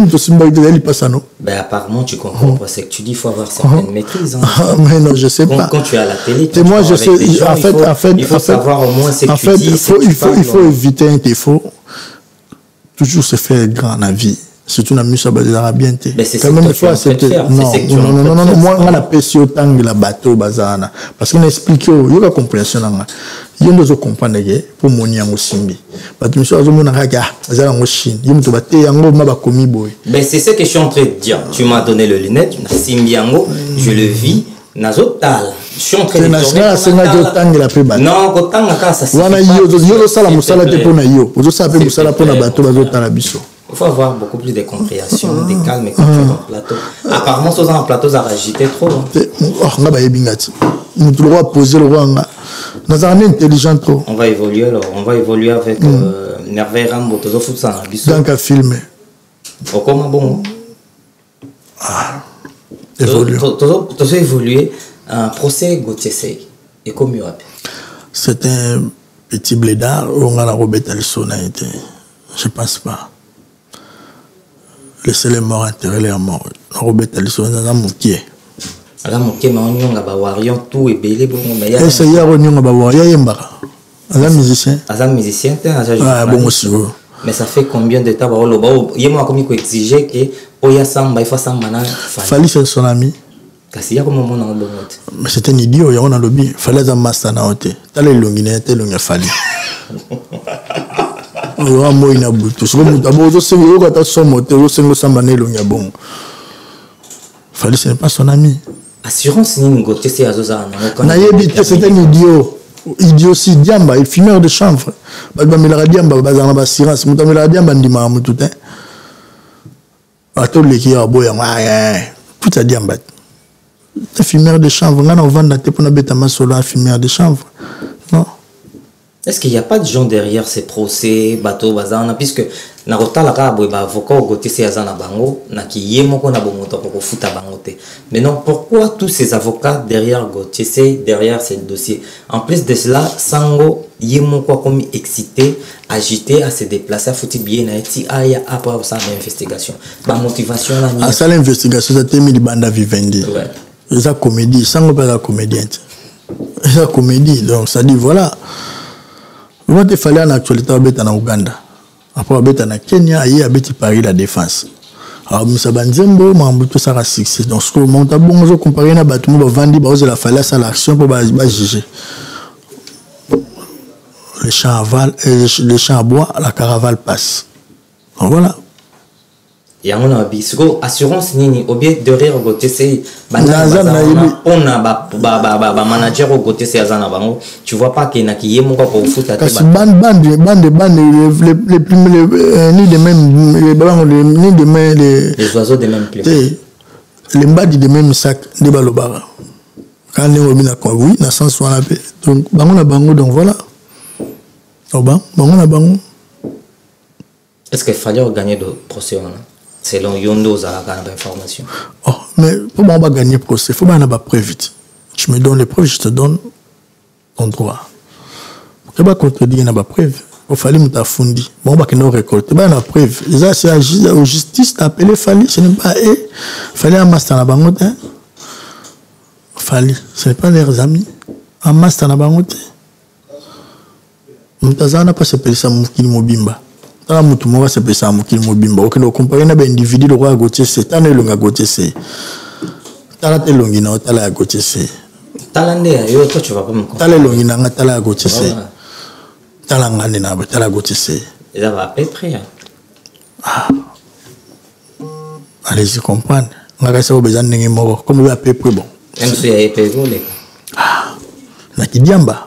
Speaker 2: ben
Speaker 1: apparemment tu comprends pas, c'est que tu dis qu'il faut avoir certaines maîtrises. Hein.
Speaker 2: Mais non, je sais
Speaker 1: quand,
Speaker 2: pas.
Speaker 1: Quand tu es à la télé,
Speaker 2: et moi je sais, gens, en fait,
Speaker 1: il faut,
Speaker 2: en fait,
Speaker 1: il faut
Speaker 2: en
Speaker 1: savoir
Speaker 2: fait,
Speaker 1: au moins ce que
Speaker 2: en
Speaker 1: tu
Speaker 2: fait,
Speaker 1: dis.
Speaker 2: Il faut, il faut,
Speaker 1: parles,
Speaker 2: il faut éviter un défaut. Toujours se faire grand dans la vie. Surtout dans la musique arabienne.
Speaker 1: Ben c'est
Speaker 2: quand même il faut accepter. Non, non, non, non, non, moi on a pêché autant de la bateau bazana parce qu'on explique il y a la compréhension là. Il y a des comprendre que pour mon yango simbi. Parce que monsieur azomona kaka azala ngo Chine. Il muto bate yango ma ba komi boy.
Speaker 1: Ben c'est ce que je suis en train de dire. Tu m'as donné le lunette, na simbi yango, je le vis. Nazotal. Je suis en train de dire.
Speaker 2: Non,
Speaker 1: kotanga ka ça.
Speaker 2: Wana yo yo sala musala te pona yo. Ozo sa pe musala pona bateau bazotala biso.
Speaker 1: Il faut avoir beaucoup plus de compréhension, de calme quand tu es dans le plateau. Apparemment, sur un plateau, ça agité trop.
Speaker 2: On va poser le roi. Nous sommes intelligents trop.
Speaker 1: On va évoluer alors. On va évoluer avec Nervé Rambo. Tu as fait ça.
Speaker 2: Dans un film.
Speaker 1: Comment bon?
Speaker 2: Ah. Évoluer.
Speaker 1: Tu as évolué. Un procès Gauthier Sey. Et comment il
Speaker 2: c'est un petit blédard. On a la Robert Alisson a été. Je ne pense pas. Laissez-les morts enterrer les morts. Robert Alisson a mouqué.
Speaker 1: Alors mouqué, mais on y a un tout et belé.
Speaker 2: Et c'est hier on y a un bawarion yembara. Un musicien.
Speaker 1: Un musicien,
Speaker 2: ah bon aussi.
Speaker 1: Mais ça fait combien de temps le bas? Il y a comme il exiger que Oya Samba il faut Samba na.
Speaker 2: Fali c'est son ami.
Speaker 1: Kasi ya comme mon nom bon.
Speaker 2: Mais c'était un idiot, il y a on a lobby. Fallait un master na hote. T'as les longuines, t'es longue Fali. Oyo mo ina butu so mo tabo zo sengo yo kata so moto zo sengo samba na elonga bon Fali ce n'est pas son ami.
Speaker 1: Assurance ni ngote c'est azoza na
Speaker 2: na yebi c'est un idiot idiot si diamba il fumeur de chanvre ba ba mela diamba ba za na assurance mo tamela diamba ndima mo tout hein ato leki ya boya ma tout ça diamba te fumeur de chanvre ngana vendre te pona beta masolo fumeur de chanvre non.
Speaker 1: Est-ce qu'il n'y a pas de gens derrière ces procès, bateau, bazana, puisque Narota la ka boy ba avocat au côté c'est azana bango, na ki yemoko na bomoto pour futa bangote. Mais non, pourquoi tous ces avocats derrière Gauthier Sey, derrière ces dossiers? En plus de cela, Sango yemoko comme excité, agité à se déplacer à fouti bien na eti aya après ça l'investigation. Ba motivation la.
Speaker 2: À ça l'investigation ça temi di banda vivendi. Ouais. C'est comédie, Sango pas la comédienne. C'est comédie, donc ça dit voilà. Moi, il fallait en actualité à en Ouganda. Après, à Kenya, il y a Paris la défense. Alors, M. Banzembo, tout ça a succès. Donc, ce que mon tabou, je compare à Batou, je vends, je la fallait à l'action pour juger. Les champs à val, les champs à bois, la caravane passe. Donc, voilà.
Speaker 1: yango na bi siko assurance nini au bien derrière côté c'est
Speaker 2: Naza na yebi.
Speaker 1: on a ba ba ba ba manager au côté c'est azana bango tu vois pas que na ki yemo ko futa te
Speaker 2: parce bande bande bande bande les les plus ni de même les bango ni de même les
Speaker 1: les oiseaux de même plume
Speaker 2: les mbadi de même sac de balobara quand les obina quoi oui na sens wana pe donc bango na bango donc voilà oh ben bango na bango
Speaker 1: est-ce qu'il fallait gagner de procès là selon Yondo za la information.
Speaker 2: Oh, mais pour moi, on va gagner le procès. Il faut que pas preuve vite. Tu me donnes les preuves, je te donne ton droit. Tu ne peux pas contredire, il n'y a pas preuve. Il fallait me t'affundi. Bon, on va nous récolter. Il n'y a pas preuve. Ça, c'est la justice. T'appeler Fali. Ce n'est pas eux. Il fallait un master dans la bangote. Fali. Ce n'est pas leurs amis. Un master dans la bangote. Mutaza n'a pas se payer ça, Moukini Mobimba. Tala mutu mo va se pesa mukili mobimba okende comparer na ba individu le roi Gauthier c'est tane longa Gauthier c'est tala te longi na tala ya Gauthier c'est
Speaker 1: tala nde yo to tu vas pas me comprendre
Speaker 2: tala longi na nga tala ya Gauthier c'est tala ngane na ba tala Gauthier c'est
Speaker 1: et ça va à peu près
Speaker 2: ah allez-y comprendre ngaka ça besoin ndenge moko comme à peu près bon
Speaker 1: même si ya épée volé
Speaker 2: ah na kidiamba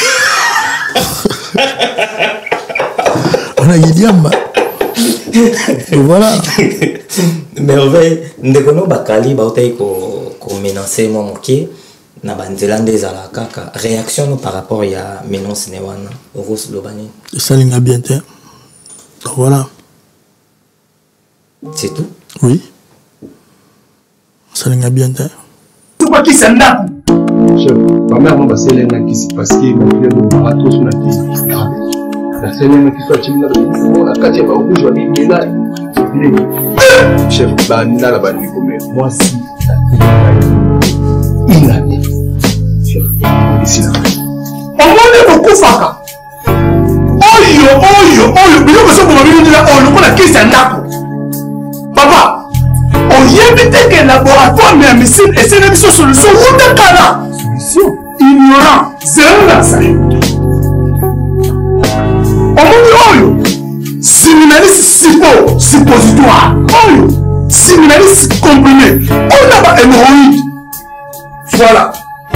Speaker 2: on a Gidiamba. Voilà.
Speaker 1: Mais on va ndekono bakali ba utai ko ko menacer moi moké na banzelande za la kaka réaction par rapport ya menace ne wana Rose Lobani.
Speaker 2: Ça linga bien te. Voilà.
Speaker 1: C'est tout.
Speaker 2: Oui. Ça linga bien te.
Speaker 3: Tout pas qui s'endap. Chef, ma mère m'a passé l'un qui s'est parce que mon frère me marathon sur la vie. La semaine qui soit chimina la katia ba rouge wa bingela chef banda la bandi comme moi si il a dit chef ici là on m'a beaucoup faka oyo oyo oyo bilo ko so ko mabili la oyo ko la kisa ndako papa on yebite que laboratoire mais missile et c'est une solution ou de kala solution ignorant zéro la ça oyo séminaliste suppo suppositoire oyo séminaliste comprimé on a pas hémorroïde voilà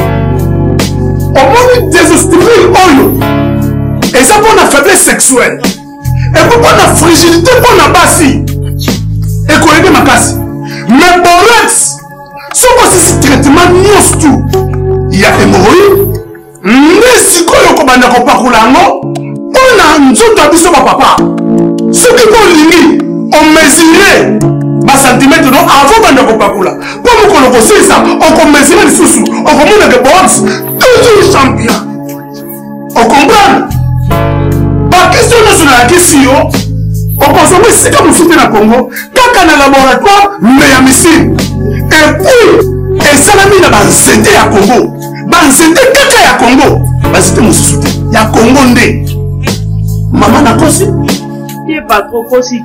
Speaker 3: on m'a désostril oyo et ça pour la faiblesse sexuelle et pour la fragilité pour la bassi et qu'on aide ma casse mais borex ce que c'est traitement nyos tout il y a hémorroïde mais si quoi le commande qu'on parle là on a nzoto abiso ba papa soki ko lingi on mesurer ba centimètre non avant banda ko pakula po mo ko ko sisa on ko mesurer lisusu on ko mona que box toujours champion on comprend ba question nationale question on consomme si comme c'était na Congo kaka na laboratoire mais ya missile et puis et salami na ba nzete ya Congo ba nzete kaka ya Congo ba nzete mususu ya Congo nde maman n'a pas si.
Speaker 7: Il n'est pas trop possible.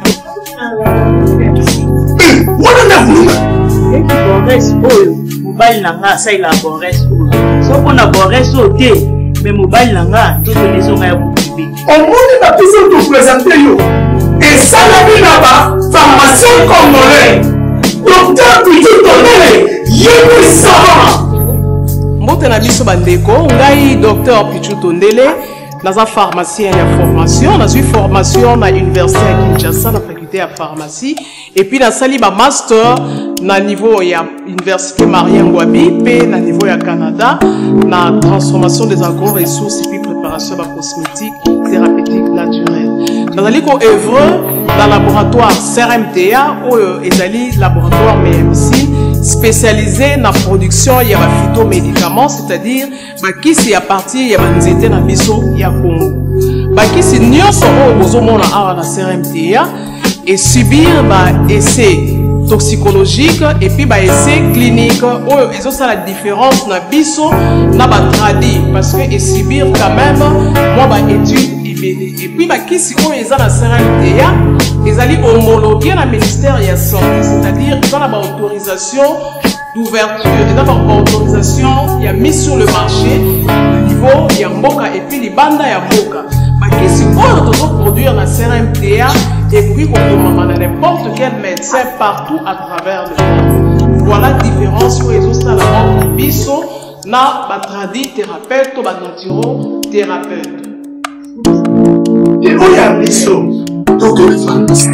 Speaker 3: Eh, on a voulu.
Speaker 7: Et qui boresse, oh, mobile langa, ça il a boresse. Sauf qu'on a boresse au thé, mais mobile langa, tout le maison a bouclé.
Speaker 3: On m'a pas pu se présenter yo. Et ça la vie là-bas, pharmacien congolais, docteur Pichu Tondele, yébi savant.
Speaker 5: Mbote na biso bandeko, ngai docteur Pichu Tondele. Dans un pharmacien il y a formation, dans une formation à l'université à Kinshasa, la faculté à pharmacie, et puis dans sali ba master na niveau il y a université Marien Ngouabi, puis na niveau il y a Canada, na transformation des agro-ressources et puis préparation de cosmétiques thérapeutiques naturelles. Dans ali ko œuvre dans laboratoire C R M T A ou ezali laboratoire M M C spécialisé dans la production il y a des phytomédicaments, c'est-à-dire qui c'est à partir il y a des étés dans biso il y a Congo. Qui c'est nyonso o bozomona awa na C R M T A et subir ba essai toxicologique et puis ba essai clinique oh ils ont ça la différence na biso na ba tradi parce que et subir quand même moi ba étude et puis bah qui si on est dans la C R M T A ils allaient homologuer la ministère de la santé, c'est-à-dire dans la autorisation d'ouverture et dans la autorisation il y a mis sur le marché le niveau il y a mboka et puis les bandes il y a mboka bah qui si on doit produire la C R M T A et puis on demande à n'importe quel médecin partout à travers le monde. Voilà la différence sur les autres à la mort biso na ba tradi thérapeute ou ba naturo thérapeute.
Speaker 3: Et où y a biso donc les pharmacies.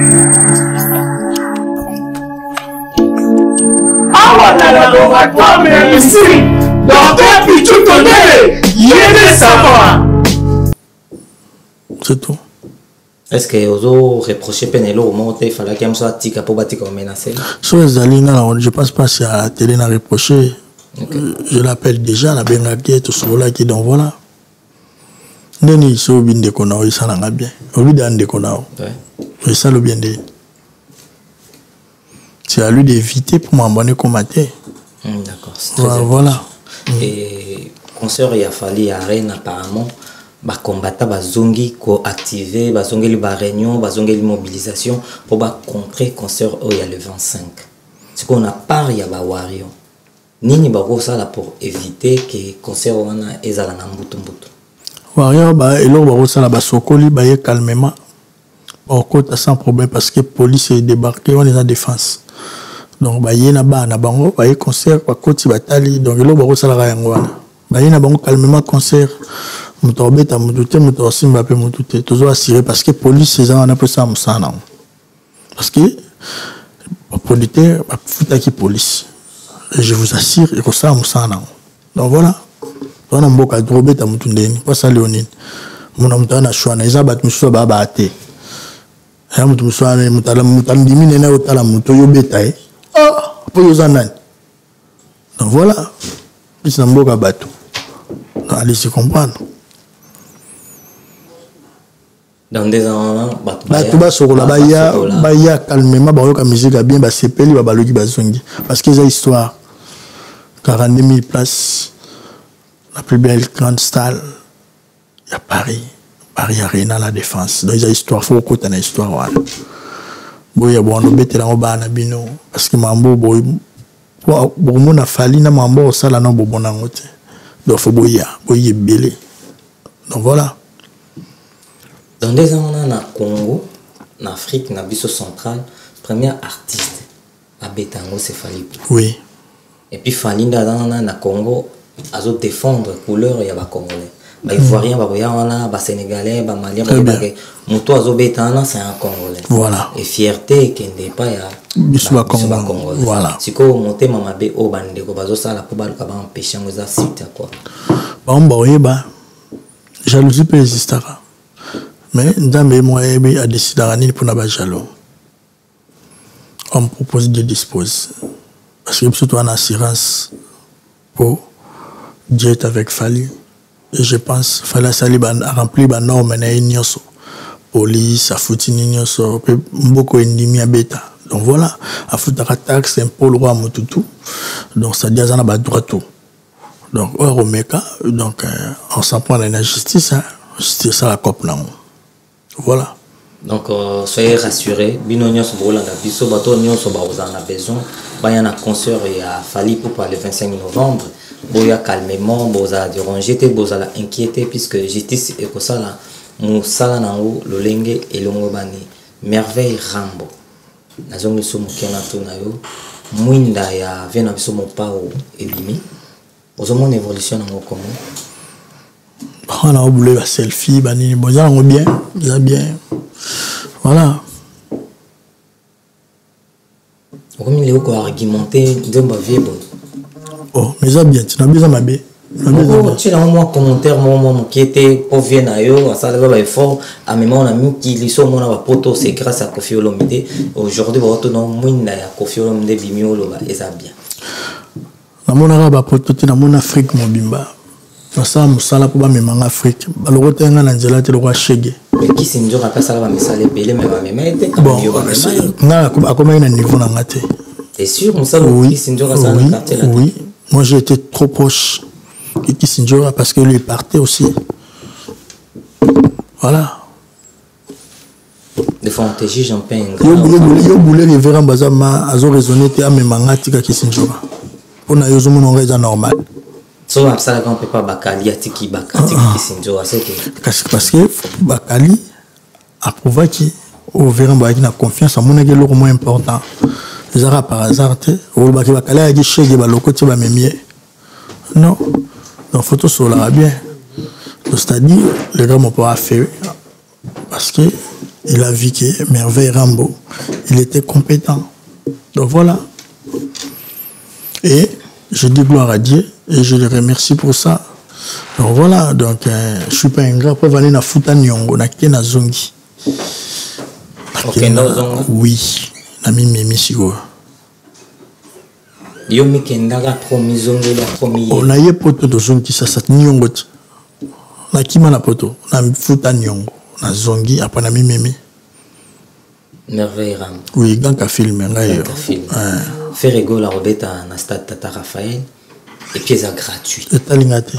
Speaker 3: Awa na laboratoire mais ici docteur Pichou Tondele yéné savoir.
Speaker 2: C'est tout.
Speaker 1: Est-ce que vous reprochez Penelo au moment où il fallait qu'il soit tika pour bâtir comme menacé?
Speaker 2: Sur les alliés, je pense pas si à la télé n'a reproché. Je l'appelle déjà la Bengabie, tout cela qui donc voilà. Neni so bin de konao isa na bien. Obi dan de konao. Ouais. Ça le bien de. C'est à lui d'éviter pour m'abonner comme matin.
Speaker 1: Mm, d'accord.
Speaker 2: Voilà. voilà.
Speaker 1: Et concert il a fallu arène apparemment. Ba combattre ba zongi ko activer ba zongi ba réunion ba zongi mobilisation pour ba contrer concert il y a le vingt-cinq. Ce qu'on a part il y a ba wario. Nini ba ko ça pour éviter que concert wana ezala na mbutu mbutu.
Speaker 2: Wario ba elo ba ko ça ba sokoli ba ye calmement. Au côté sans problème parce que police est débarqué on est en défense. Donc ba ye na ba na bango ba ye concert kwa koti batali donc elo ba ko ça la yango wana. Ba ye na bango calmement concert. Mutobeta mutute mutosimba pe mutute toujours assuré parce que police c'est ça on appelle ça musana parce que producteur ba futa ki police et je vous assure et que ça musana donc voilà on a mboka drobeta mutundeni pas ça léonine mon homme tana chwana isa bat muso ba ba ate ya mutu musana mutala mutandimi nena otala muto yobeta eh ah po yozana donc voilà puis na mboka bato allez se comprendre.
Speaker 1: Dans des ans,
Speaker 2: tout bas sur la baya, baya calmement, bah la musique a bien, bah c'est peli, bah balogi bazongi. Parce que c'est histoire. quarante mille places, la plus belle grande salle, il y a Paris, Paris Arena la défense. Donc il y a histoire, faut qu'on ait une histoire voilà. Bon, il y a bon, on bête là, on va na bino, parce que mambo, bon, bon, mon a fallu na mambo, ça là non bon bon angote. Donc faut boya, boyer belé. Donc voilà.
Speaker 1: Dans des ans, on a Congo, en Afrique, en Abysso central, premier artiste à Betango, c'est Fali.
Speaker 2: Oui.
Speaker 1: Et puis Fali, dans le Congo, à défendre la couleur, il y a des Congolais. Les Ivoiriens, les Sénégalais, les Maliens, les Moutois, c'est un Congolais.
Speaker 2: Voilà.
Speaker 1: Et fierté, qu'il n'est pas
Speaker 2: un Congolais. Voilà.
Speaker 1: Si vous montez Mamabé au Bandé, vous avez ça, la poubelle, vous avez empêché, vous avez cité quoi.
Speaker 2: Bon, bah, jalousie peut exister. Mais Ndambe moi a décidé de pour n'avoir jaloux. On me propose de disposer. Parce que surtout en assurance pour Dieu avec Fali. Et je pense Fali Sali a rempli les normes et police, a foutu n'ignoso, beaucoup d'ennemis à bêta. Donc voilà, a foutu la taxe, un pôle roi Motutu. Donc ça dit à la droit tout. Donc au Romeka, donc on s'en prend à la justice, hein. Justice à la cop là. Voilà.
Speaker 1: Donc, euh, soyez rassurés. Binonio se brûle en abisso, bateau nio se barre en a besoin. Bayan a concert et a fallu pour le vingt-cinq novembre. Boya calmement, boza dérangé, boza la inquiété puisque justice et que ça là, moussala nango, le lengue et le ngobani. Merveille Rambo. Nazong le somo kena tonayo. Mwinda ya vena biso mon pao ebimi. Ozomon une évolution nango comment?
Speaker 2: On a oublié la selfie, banini, bon, ça va bien, ça bien. Voilà.
Speaker 1: Comme il est encore argumenté, de ma vie, bon.
Speaker 2: Oh, mais ça bien, tu n'as besoin de ma bé.
Speaker 1: Tu as un commentaire, moi, qui était pour venir, ça va effort. À mes on a mis qui les sont mon poto, c'est grâce à Kofi Olomide. Aujourd'hui, on a moins à Kofi Olomide Bimiolo, et ça bien.
Speaker 2: Na mon arabe poto, tu as mon Afrique, mon bimba. Ça me sala pour me en Afrique. Le retour en Angela, tu le vois chégué.
Speaker 1: Mais qui s'est dit que ça va me saler belé, mais ma mère était comme
Speaker 2: bon. Na, à combien il y a un niveau dans la tête?
Speaker 1: C'est sûr, on sait
Speaker 2: oui,
Speaker 1: qui s'est dit que ça va quartier là.
Speaker 2: Oui, moi j'ai été trop proche de Kissinger parce que lui il partait aussi. Voilà.
Speaker 1: Des fois on te juge un peu.
Speaker 2: Yo boulé les verres en bazama, azo raisonné te ame mangati ka Kissinger. On a eu zoom on reste normal.
Speaker 1: So ça on peut pas Bakali atiki Bakati Kissinger c'est que
Speaker 2: parce que Bakali a prouvé que au Vérambo qui a confiance à mon égard le moins important. Les arabes par hasard, au baki bakala qui chèque ba loko ti ba memie. Non. Donc photo sur la bien. C'est-à-dire le gars m'a pas fait parce que il a vu que Merveille Rambo, il était compétent. Donc voilà. Et je dis gloire à Dieu et je le remercie pour ça. Donc voilà, donc euh, je suis pas un gars pour venir na futa nyongo na kite na zongi.
Speaker 1: Ok, na zongo.
Speaker 2: Oui, na mi mimi sigo.
Speaker 1: Yo mi kendaga promi zongo la promi.
Speaker 2: On a yé poto de zongi ça ça nyongo. Na kima na poto na futa nyongo na zongi après na mi mimi.
Speaker 1: Merveille Ram.
Speaker 2: Oui, dans ka film ngai.
Speaker 1: film. Ferrego la robeta na stade Tata Raphaël et pièces gratuits.
Speaker 2: Et talingate.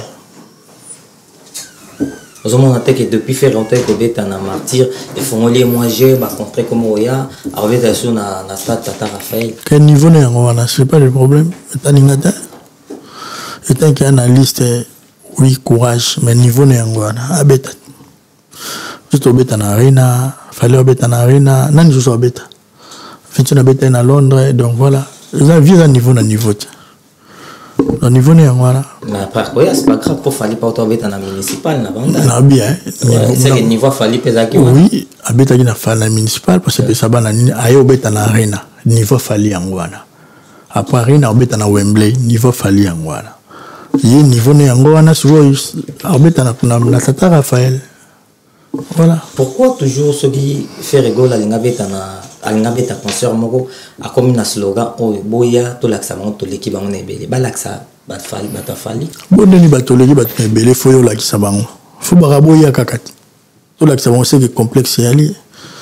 Speaker 1: Nous avons noté que depuis faire longtemps que Robeta na martyr et font les moi j'ai m'a montré comment oya Robeta sur na na stade Tata Raphaël.
Speaker 2: Quel niveau n'est on a c'est pas le problème. Et talingate. Et tant qu'il y a une liste oui courage mais niveau n'est on a abeta. Juste Robeta na arena, fallait Robeta na arena, nan juste Robeta. Fait une bête à Londres donc voilà. Ils ont vu un niveau na niveau. Au niveau n'est voilà.
Speaker 1: Mais après quoi c'est pas grave pour fallait pas autant bête na municipal na banda.
Speaker 2: Na bien.
Speaker 1: C'est que niveau fallait pesa qui.
Speaker 2: Oui, abeta qui na fallait municipal parce que ça va na ayo bête na arena. Niveau fallait en voilà. Après arena bête na Wembley, niveau fallait en voilà. Yi niveau n'est en voilà sur abeta na na Tata Raphaël. Voilà.
Speaker 1: Pourquoi toujours ceux qui fait rigole à l'ingabeta na alingabeta concert moko a comme un slogan oh boya to laksa mon to l'équipe on est belé ba laksa ba fali ba ta fali
Speaker 2: bonne ni ba to l'équipe ba to belé faut yo laksa bango faut ba boya kakati to laksa bon c'est que complexe yali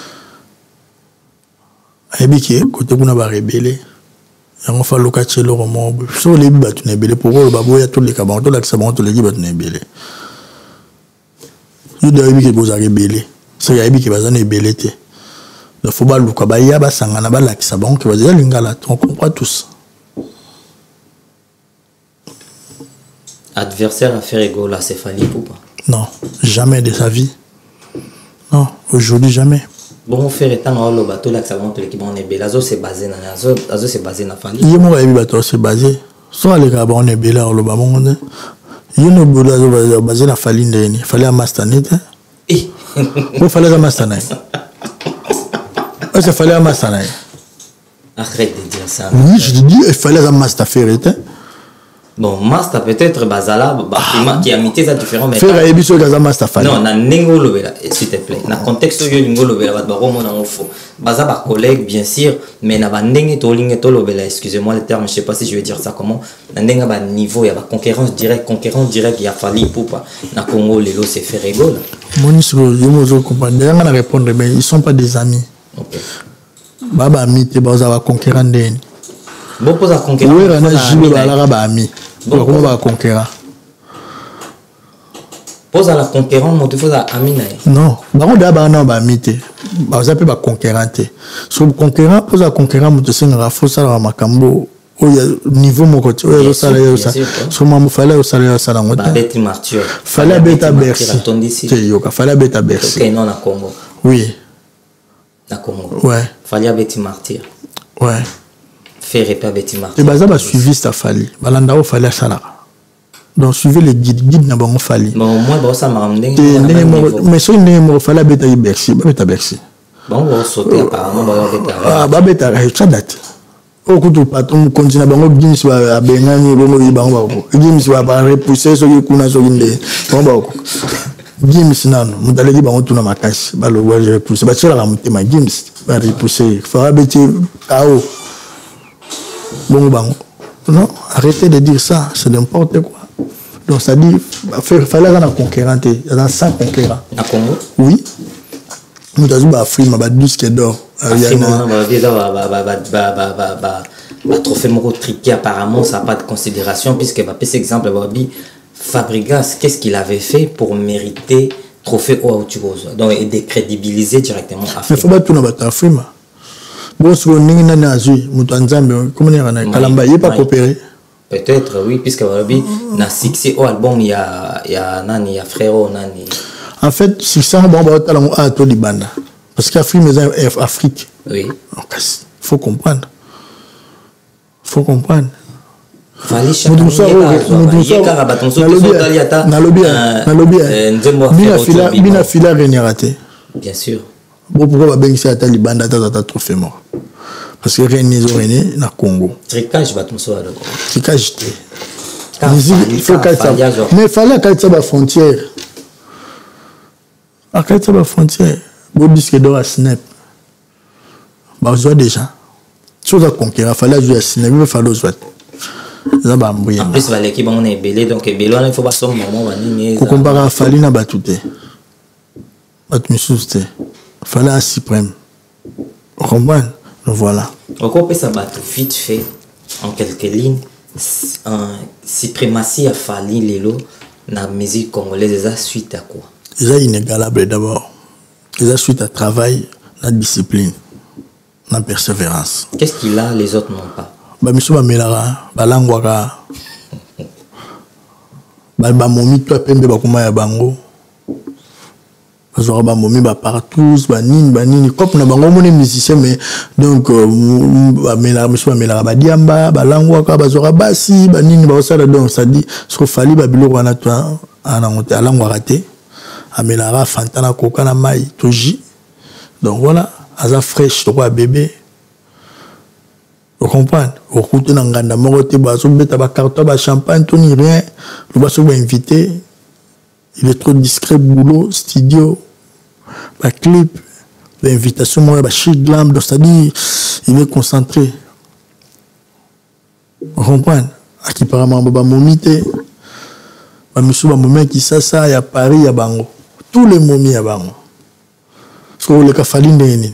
Speaker 2: ayebiki côté kuna ba rebelé yango fa lokache lo romo so les ba to belé pour ba boya to les kabango to laksa bango to l'équipe ba to belé yo de ayebiki boza rebelé c'est ayebiki ba zana belé te. Il faut pas que baya ba sangana ba lakisa bon que va lingala on comprend tous.
Speaker 1: Adversaire à faire égaux là c'est Fally Ipupa.
Speaker 2: Non, jamais de sa vie. Non, aujourd'hui jamais.
Speaker 1: Bon faire étant dans le bateau là que ça monte l'équipe on est belé azo c'est basé na azo azo c'est basé na Fally.
Speaker 2: Il mo ba bateau c'est basé. So les gars on est belé au ba monde. Il no bola azo basé na Fally ndeni. Fallait à mastanite.
Speaker 1: Eh.
Speaker 2: Mo fallait à mastanite. Il fallait un master.
Speaker 1: Arrête de dire ça.
Speaker 2: Oui, je te dis, il fallait un master faire.
Speaker 1: Bon, master peut-être Bazala, qui a mis ça différent.
Speaker 2: Faire un émission de master.
Speaker 1: Non, na nengo lobela, s'il te plaît. Na contexte où nengo lobela, va devoir remonter en faux. Baza ba collègue, bien sûr, mais na ba nengo to lingo to lobela. Excusez-moi le terme, je sais pas si je vais dire ça comment. Na nengo ba niveau, il y a ba concurrence directe, concurrence directe, il y a Fally Ipupa. Na Congo, les lots c'est faire rigolo.
Speaker 2: Mon histoire, je me comprends. D'ailleurs, on a répondu, mais ils sont pas des amis.
Speaker 1: Okay.
Speaker 2: Baba ami te baza ba conquérant ndeni.
Speaker 1: Bon pose à conquérant.
Speaker 2: Oui, on a jibe ba la ba ami. Bon comment ba conquérant.
Speaker 1: Pose à la conquérant, mon tu faut à ami na.
Speaker 2: Non, ba on da ba na ba ami te. Ba za pe ba conquérant te. So conquérant pose à conquérant mo te singa fo sala makambo. O ya niveau moko te. O ya sala yo sa. So mo fallait o sala yo sala ngota.
Speaker 1: Ba beti martyr.
Speaker 2: Fallait beta Bercy. Te yo ka fallait beta Bercy.
Speaker 1: OK, non na Congo.
Speaker 2: Oui.
Speaker 1: Na Congo.
Speaker 2: Ouais.
Speaker 1: Fallait beti martyr.
Speaker 2: Ouais.
Speaker 1: Faire répéter beti martyr.
Speaker 2: Et baza ba suivi ça Fally. Balanda o fallait sala. Donc suivez les guides guide na bango Fally.
Speaker 1: Bon moi ba ça maramdeng.
Speaker 2: Mais so ndenge mo fallait beta Bercy, ba beta Bercy.
Speaker 1: Bon on sauter apparemment ba beta.
Speaker 2: Ah ba beta ça date. O kutu patron continue bango Gims ba bengani bongo bango ba ko. Gims ba ba repousser so ki kuna so kinde. Bango ba ko. Gims nano mudaleki bango tuna makasi balo wa repousser ba tsola mutema Gims ba repousser fera beti kao. Bongo bango. Non, arrêtez de dire ça, c'est n'importe quoi. Donc ça dit faire fallait un conquérant, dans cent conquérants.
Speaker 1: À Congo?
Speaker 2: Oui. Nous avons un film ba disque d'or.
Speaker 1: Il y a un trophée moko triqué apparemment ça n'a pas de considération puisque va passer exemple Babi Fabregas qu'est-ce qu'il avait fait pour mériter trophée au Aoutibozo donc et décrédibiliser directement Afrique.
Speaker 2: Mais faut pas tout na ba film. Bon sur ningi na nazu mutanzambe comment dire na kalamba il pas coopérer.
Speaker 1: Peut-être oui puisque Babi na succès au album il y a il y a nani il y a frérot nani.
Speaker 2: En fait, si ça bon ba talango a to libanda. Parce qu'Afrique, mais Afrique.
Speaker 1: Oui.
Speaker 2: Il faut comprendre. Il faut comprendre.
Speaker 1: Fallait chaque année,
Speaker 2: bina fila rien raté.
Speaker 1: Bien sûr.
Speaker 2: Bon, pourquoi ben c'est à Libanda à trophée mort? Parce que rien n'est rené na Congo.
Speaker 1: Tricage va ton soir.
Speaker 2: Tricage. Il faut qu'elle ça. Mais il fallait qu'elle ça la frontière. À qu'elle ça la frontière. Bon disque d'or à Snap. Bah on déjà. Chose à conquérir, fallait jouer à Snap, il fallait jouer.
Speaker 1: En plus, l'équipe on est belé, donc belé, il faut pas son moment.
Speaker 2: Pour comparer à Fali na batouté. Batouté. Fallait à Suprême. On comprend? Voilà.
Speaker 1: On peut ça battre vite fait, en quelques lignes, en suprématie à Fali Lelo, dans la musique congolaise, suite à quoi?
Speaker 2: Ils sont inégalables d'abord. Ils ont suite à travail, la discipline, la persévérance.
Speaker 1: Qu'est-ce qu'il a, les autres n'ont pas?
Speaker 2: Bah, monsieur Bamelara, Balangwaka, Bamomi, toi, Pembe, Bakuma, Yabango. Bazora Bamomi, Bapartout, Banine, Banine, comme on a Bango, on est musicien, mais donc, Bamelara, monsieur Bamelara, Badiamba, Balangwaka, Bazora Bassi, Banine, Basara, donc, ça dit, ce qu'il fallait, Babilo, on a toi, à Langwarate, Amelara, Fantana, Kokana, Mai, Toji. Donc voilà, Aza fraîche, toi, bébé. Vous comprenez? Au côté d'un ganda moroté, baso beta ba carton ba champagne, tout ni rien. Le baso va invité. Il est trop discret, boulot, studio, ba clip, l'invitation moi ba chic glam, donc c'est-à-dire il est concentré. Vous comprenez? À qui apparemment ba momité, ba monsieur ba moment qui ça ça, il y a Paris, il y a Bango, tous les momies à Bango. Parce que le cafalin de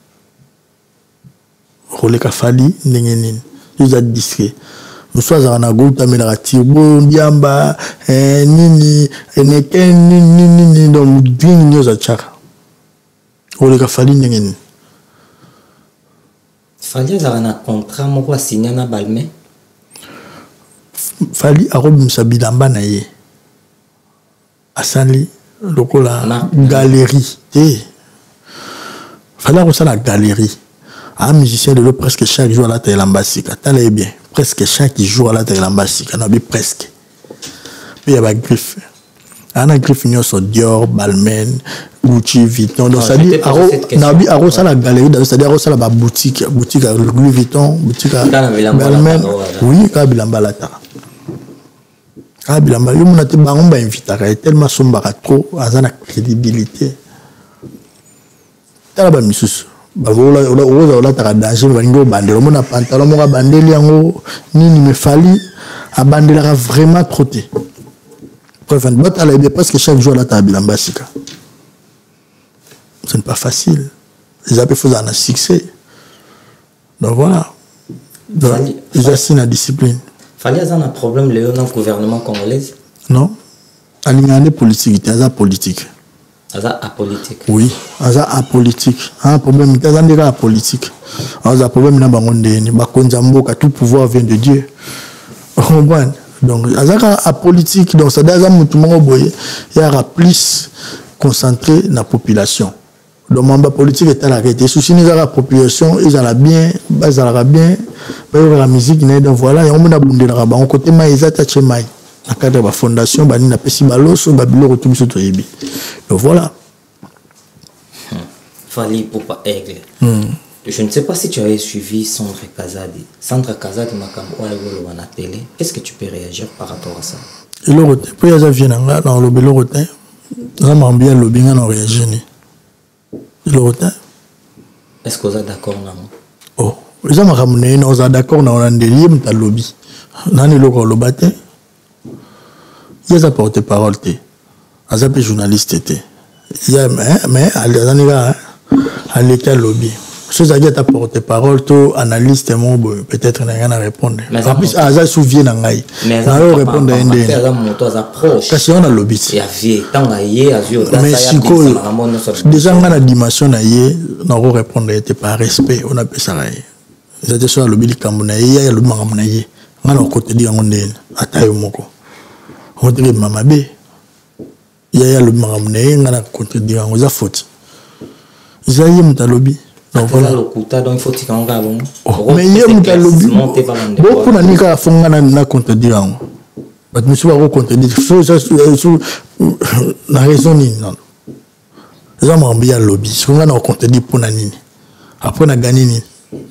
Speaker 2: Role Kafali, Nengenin, ils ont discret. Nous sommes à Nagouta, mais la Tibo, Diamba, Nini, Neken, Nini, Nini, donc Ding, nous à Tchaka. Role Kafali, Nengenin.
Speaker 1: Fali a un contrat, moi, signé à Balmé.
Speaker 2: Fali a robe Sabidamba Naye. Asali, lokola, galerie. Fali a la galerie. Un musicien de l'eau presque chaque jour à la télé l'ambassade. Attendez bien, presque chaque jour à la télé l'ambassade. On a vu presque. Puis il y a des griffes. On a griffe union sur Dior, Balmain, Gucci, Vuitton. Donc ça dit, on a vu à la galerie, c'est-à-dire à la boutique, boutique à Louis Vuitton, boutique à Balmain. Oui, quand Bilamba la ta. Quand Bilamba, il y a des gens qui invité tellement sombre trop, à la crédibilité. T'as la missus. Bavola ola ola ola takadaje bango bandelo mona pantalon mo bandeli yango nini me fali abandela vraiment trotté. Preuve de battre là parce que chaque jour là ta bilamba sika. Ce n'est pas facile. Les appels font un succès. Donc voilà. Donc, ils assinent la discipline.
Speaker 1: Fallait avoir un problème le dans le gouvernement congolais.
Speaker 2: Non. Aligné politique, c'est un politique.
Speaker 1: Aza apolitique.
Speaker 2: Oui, aza apolitique. Un problème, il y a un apolitique. Un problème, il y a tout pouvoir vient de Dieu. Donc, aza apolitique, donc ça doit être il y a plus concentré dans la population. Donc, la politique est à l'arrêté. Si nous avons la population, ils ont bien, ils ont bien, la musique, donc voilà, il y a un peu de côté, ils ont maï. Dans le cadre de la fondation, il y a des balos, babilo retourne sur le Toyebi. Donc voilà.
Speaker 1: Fali pour pas aigle. Je ne sais pas si tu avais suivi Sandra Kazadi. Sandra Kazadi m'a dit à la télé. Qu'est-ce que tu peux réagir par rapport à ça?
Speaker 2: Il a été, puis il a vu dans le bélo rotin. Il m'a bien le bien en réagir. Il a été.
Speaker 1: Est-ce que vous êtes d'accord non?
Speaker 2: Oh, ils ont ramené, nous sommes d'accord dans un délire, mais le lobby. Nous avons le bâtiment. Il y a porte-parole, il y a des journalistes, il y a mais à l'état lobby. Si vous avez porte-parole, analyste, peut-être rien à répondre. En plus, il y a souvient dans l'aïe. Mais il y a répondre à un des. Parce qu'on a lobby. Mais si déjà on a la dimension d'ailleurs, on a répondre par respect, on a fait ça. Vous êtes sur le lobby Camerounais, il y a le Camerounais, on a le côté de l'Angondé, à Taïmoko. On dirait Mamabé. Il y a le Maramné, on a contredit en faute. Isaïe Mutalobi.
Speaker 1: Donc voilà le kuta donc il faut tirer en gabon.
Speaker 2: Mais il y a Mutalobi. Beaucoup na nika fonga na na contredire. Mais monsieur va contredire. Faut ça na raison ni non. Les hommes ont bien lobby. Si on a contredire pour na nini. Après on a gagné ni.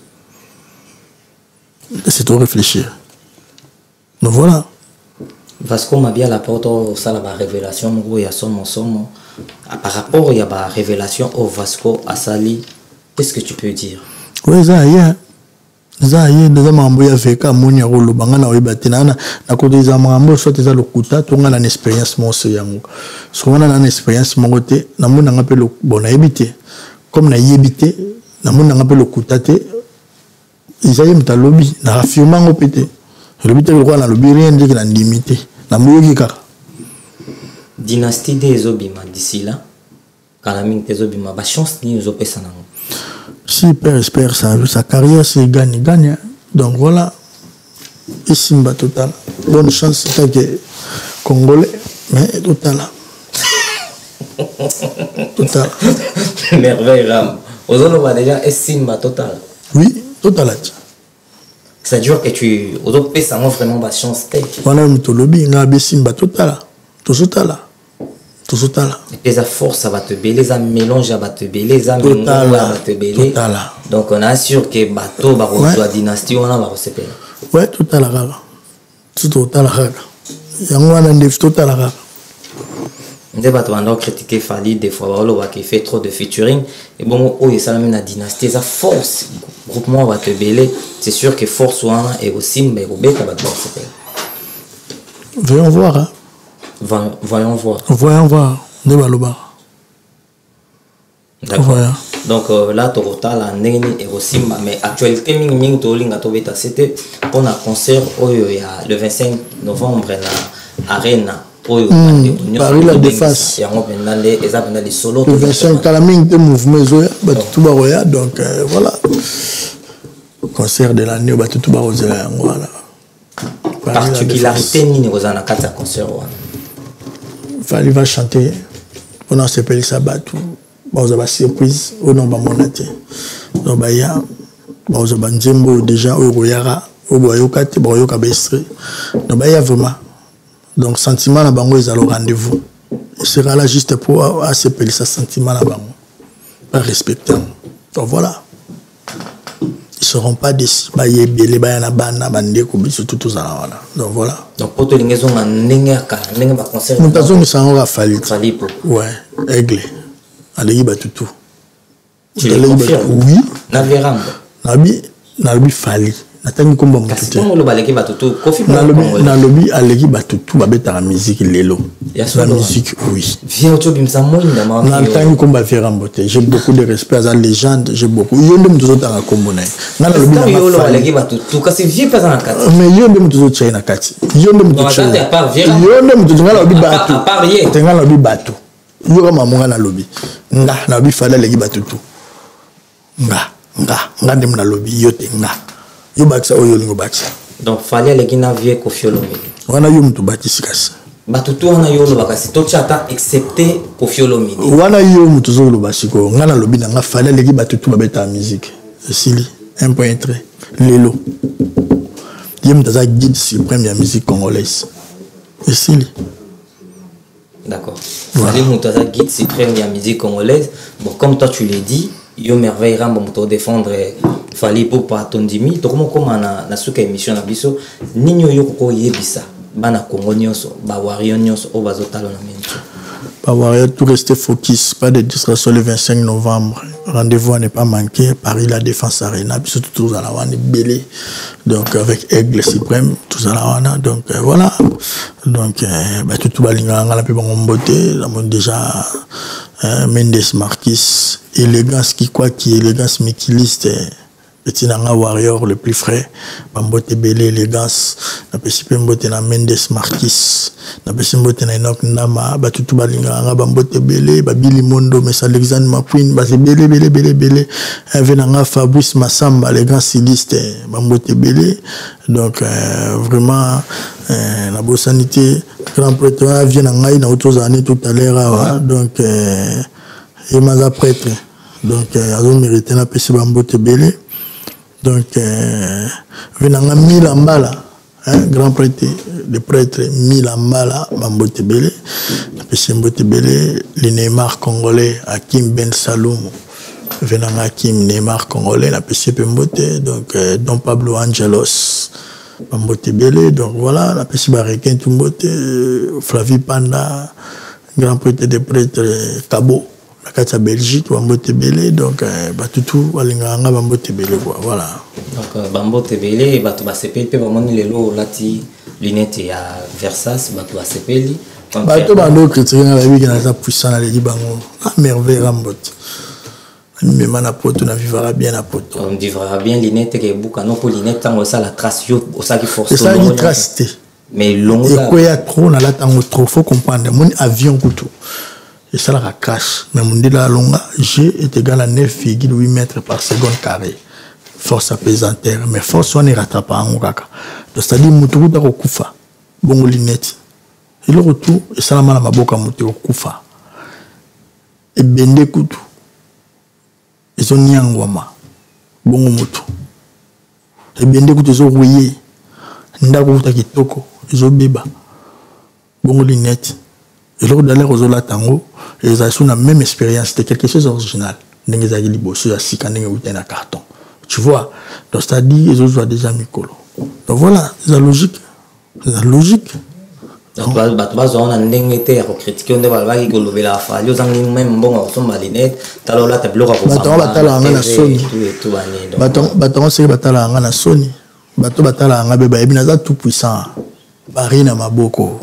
Speaker 2: C'est trop réfléchir. Donc voilà.
Speaker 1: Vasco m'a bien la porte ça la révélation il y a son somme par rapport il y a la révélation au Vasco à Sali. Qu'est-ce que tu peux dire?
Speaker 2: Oui, ça y est. Ça y est, des mambo ya feka moni ya rolo bangana oyebati na na ko des mambo soit des lokuta to ngana expérience mo se yango. So ngana na expérience mo te na mona ngape lo bona ebité. Comme na yebité na mona ngape lokuta te. Isaïe Mutalobi na affirma ngo pété. Le but est de na lobby rien dit que na limité. Na moyoki kaka.
Speaker 1: Dynastie des Obima d'ici là. Kalaming des Obima ba chance ni aux opesa nango.
Speaker 2: Si père espère sa, sa carrière, c'est gagne, gagne. Donc voilà. Ici, bah, total. Bonne chance, c'est que Congolais, mais total. Total.
Speaker 1: Merveille, Ram. Aux autres, on va déjà Simba total.
Speaker 2: Oui, total.
Speaker 1: C'est-à-dire que tu. Aux autres, ça m'a vraiment ma chance.
Speaker 2: Voilà, je lobby, on a Simba total. Tout total. Tout total.
Speaker 1: Et les force, ça va te béler, ça mélange, ça va te béler, ça mélange, ça va te béler. Donc on assure que bateau, bah, on soit dynastie, on a va recevoir.
Speaker 2: Ouais, total rara. Tout total rara. Il y a un défi total rara.
Speaker 1: On dit bateau, on doit critiquer Fali des fois, on va qui fait trop de featuring. Et bon, oh, il y a ça la dynastie, ça force. Groupement va te béler. C'est sûr que force ou un et aussi, mais au bec, ça va te recevoir.
Speaker 2: Voyons voir, hein.
Speaker 1: Voyons voir.
Speaker 2: Voyons voir. D'accord.
Speaker 1: Donc euh, là, tu as la Neni et aussi, mais actualité, c'était pour un concert le vingt-cinq novembre à Arena.
Speaker 2: Paris la défense. Le vingt-cinq, Kalaming de mouvement, donc voilà. Concert de l'année, voilà.
Speaker 1: Particularité, ni vous en a quatre concerts.
Speaker 2: Fali va chanter on a s'appelle ça batou bon ça va surprise au nom de mon até donc bah ya bon ça va nzembo déjà au royara au boyoka te boyoka bestre donc bah ya vraiment donc sentiment na bango ils allont rendez-vous il sera là juste pour s'appeler ça sentiment na bango pas respecter donc voilà ils seront pas déçus bah y belé bah na bana bande ko biso tout ça voilà donc voilà
Speaker 1: donc pour te lingaison na ndenge ka ndenge ba concert
Speaker 2: nous tazo ça on va Fali
Speaker 1: Fali pour
Speaker 2: ouais aigle allez ba tout
Speaker 1: tu le confirmes
Speaker 2: oui
Speaker 1: na veramba
Speaker 2: na bi na bi Fali natangi komba
Speaker 1: mutu te kasi lo baleki ba tout confirme
Speaker 2: na lobi na lobi aleki ba tout ba beta la musique lelo
Speaker 1: la
Speaker 2: musique oui
Speaker 1: viens au tobim sa moinda ma
Speaker 2: natangi komba veramba te j'ai beaucoup de respect à la légende j'ai beaucoup yonde mutu zota na kombo na na lobi na
Speaker 1: yo lo baleki ba tout kasi vieux pas na kati
Speaker 2: mais yonde mutu zo tshena kati yonde mutu tshena yonde mutu nga lobi ba tout tenga lobi ba tout yo kama monga na lobi nga na lobi fala leki ba tout nga nga nga dem na lobi yote nga yo bakisa oyo lingo bakisa
Speaker 1: donc fallait les gina vie kofiolomi
Speaker 2: wana yo mtu bakisi kasi
Speaker 1: batutu wana yo lo bakasi to chata excepté kofiolomi
Speaker 2: wana yo mtu zo lo basiko ngana lobi na nga fallait les batutu babeta musique sili un point très lelo yem taza guide suprême de la musique congolaise sili
Speaker 1: d'accord fallait mtu taza guide suprême de la musique congolaise bon comme toi tu l'as dit yo merveille rambo mtu défendre Fali pour pas ton dimi to comment comment na na suka émission na biso ninyo yo ko yebisa bana Congo nyonso ba wario nyonso o bazotalo na mento
Speaker 2: ba wario tout rester focus pas de distraction le vingt-cinq novembre rendez-vous à ne pas manquer Paris la Défense Arena biso tout ça la wana belé donc avec Aigle Suprême tout ça la wana donc euh, voilà donc euh, ba tout balinga ngala pe bango mboté la monde déjà euh, Mendes Marquis élégance qui quoi qui élégance mais qui liste petit nanga warrior le plus frais bambote belé élégance na pesipe mbote na Mendes Marquis na pesipe mbote na Enoch Nama batutu balinga nga bambote belé babili mondo mais Alexandre McQueen ba belé belé belé belé venanga Fabrice Massamba les grands stylistes bambote belé donc euh, vraiment euh, la bonne sanité grand prêtre vient ngai na autres années tout à l'heure donc euh, et maza prêtre Donc, azo mérité na pesi bambote belé. Donc, venanga mille ambala, hein, grand prêtre, le prêtre mille ambala, bambote belé. Na pesi mbote belé, le Neymar congolais, Hakim Ben Saloum. Venanga Hakim Neymar congolais, na pesi mbote. Donc, Don Pablo Angelos, bambote belé. Donc, voilà, na pesi barekin tout mbote, Flavie Panda, grand prêtre de prêtre Cabo. La Belgique, Bambote Belé, donc Batutu, Walinganga, Bambote Belé, voilà.
Speaker 1: Donc Bambote Belé, Batu Basepeli, puis vraiment les lots lati lunette à Versas, Batu Basepeli.
Speaker 2: Batu Bando critiquer la vie qui est puissant à l'édi bango, à merveille Rambote. Mais mana poto na vivra bien à poto.
Speaker 1: On vivra bien lunette que boucano pour lunette tant ça la trace yo, ça qui force.
Speaker 2: C'est ça qui trace.
Speaker 1: Mais long.
Speaker 2: Et quoi y a trop na la tango trop, faut comprendre. Mon avion couteau. Et ça la cache. Mais mon dit la longue, G est égal à neuf virgule huit mètres par seconde carré. Force apesanteur. Mais force, on ne rattrape pas en kaka. Donc, c'est-à-dire, moutou da kufa. Bon, linette. Et le retour, et ça la mala maboka moutou kufa. Et bende kutu. Et son nyangwama. Bon, moutou. Et bende kutu, ils ont rouillé. Ndako kuta kitoko. Ils ont beba. Bon, linette. Et lors d'aller aux Ola Tango, ils ont la même expérience, c'était quelque chose d'original. Ils ont dit que un carton. Tu vois, donc c'est-à-dire ils ont déjà mis colo. Donc voilà, c'est la logique. C'est la logique.
Speaker 1: Donc, on a critiqué, on a critiqué la faille, on a même bon, on a linette, alors là, tu as bloqué à
Speaker 2: Baton batala ngana Sony. Baton baton c'est batala ngana Sony. Baton batala ngana beba ebinaza tout puissant. Barina maboko.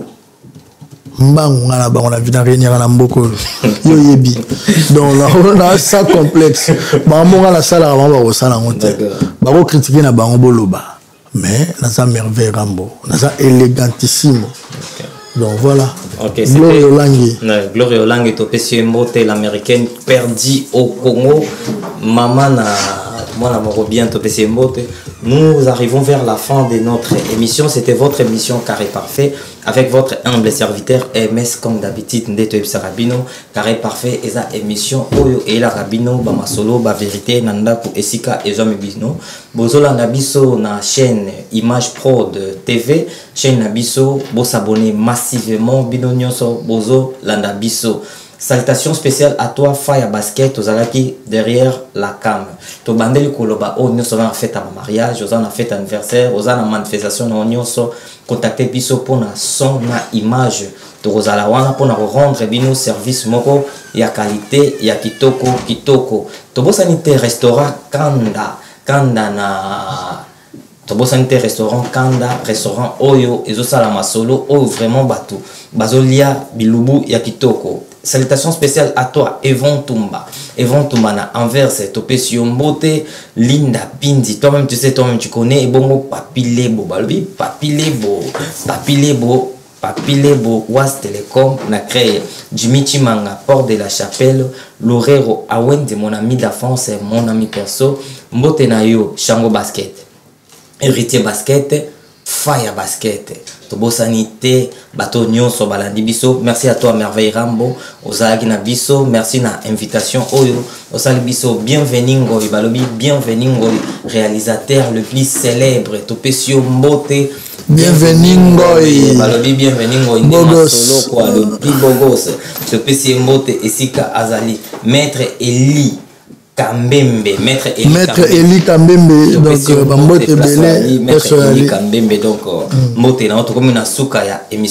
Speaker 2: Mbangu ngana ba on a vu na réunion na mboko. Yo yebi. Donc là on a ça complexe. Ba monga la sala ba ba sala ngote. Ba ko critiquer na bango boloba. Mais na ça merveille Rambo. Na ça élégantissimo. Donc voilà.
Speaker 1: Ok,
Speaker 2: Gloria Olangi.
Speaker 1: Gloria Olangi, to P C Mbote, l'américaine perdue au Congo. Maman na moi na moro bien to P C Mbote. Nous arrivons vers la fin de notre émission. C'était votre émission Carré Parfait avec votre humble serviteur M S comme d'habitude Ndeto Ebsa Rabino. Carré Parfait et sa émission Oyo et la Rabino ba solo ba vérité nanda ku esika ezome bino. Bozola nabiso na chaîne Image Pro de T V, chaîne nabiso bo s'abonner massivement bino nyonso bozo landa biso. Salutations spéciales à toi, Faya Basket, aux alaki derrière la cam. To bandeli koloba, oh, nous avons fait un mariage, nous avons fait un anniversaire, nous avons manifestation, nous avons contacté Biso pour na son, na image. To Rosalawana pour na rendre bino service moko, ya qualité, ya kitoko, kitoko. To bo sanité restaurant Kanda, Kanda na. Tobo sanité restaurant Kanda, restaurant Oyo, et Salama Solo, Oyo vraiment bateau. Bazolia, Bilubu, Yakitoko. Salutations spéciales à toi, Evon Tumba. Evon Tumba na Anvers, Topé Siombote, Linda Pindi. Toi-même, tu sais, toi-même, tu connais. Et bon, Papilebo, Balbi, Papilebo, Papilebo, Papilebo, Was Telecom, na créé. Jimmy Chimanga, Port de la Chapelle, Lorero, Awen, de mon ami d'enfance, mon ami perso, Mbote Nayo, Chango Basket. Héritier Basket, Fire Basket, Tobo Sanité, Bateau Nyonso Balandi Biso. Merci à toi, Merveille Rambo, Ozalaki na Biso. Merci na invitation Oyo, Osali Biso. Bienvenue Ngoy, Balobi, bienvenue Ngoy, réalisateur le plus célèbre, Topesio Mbote.
Speaker 2: Bienvenue Ngoy.
Speaker 1: Balobi, bienvenue Ngoy, Ndema Solo, quoi, le plus beau gosse, Topesio Mbote, Esika Azali, Maître Eli. Kambembe, Maître Eli
Speaker 2: Maître Eli Kambembe, donc Bambote Belé,
Speaker 1: Maître Eli Kambembe, donc Mote na autre comme une souka ya émission.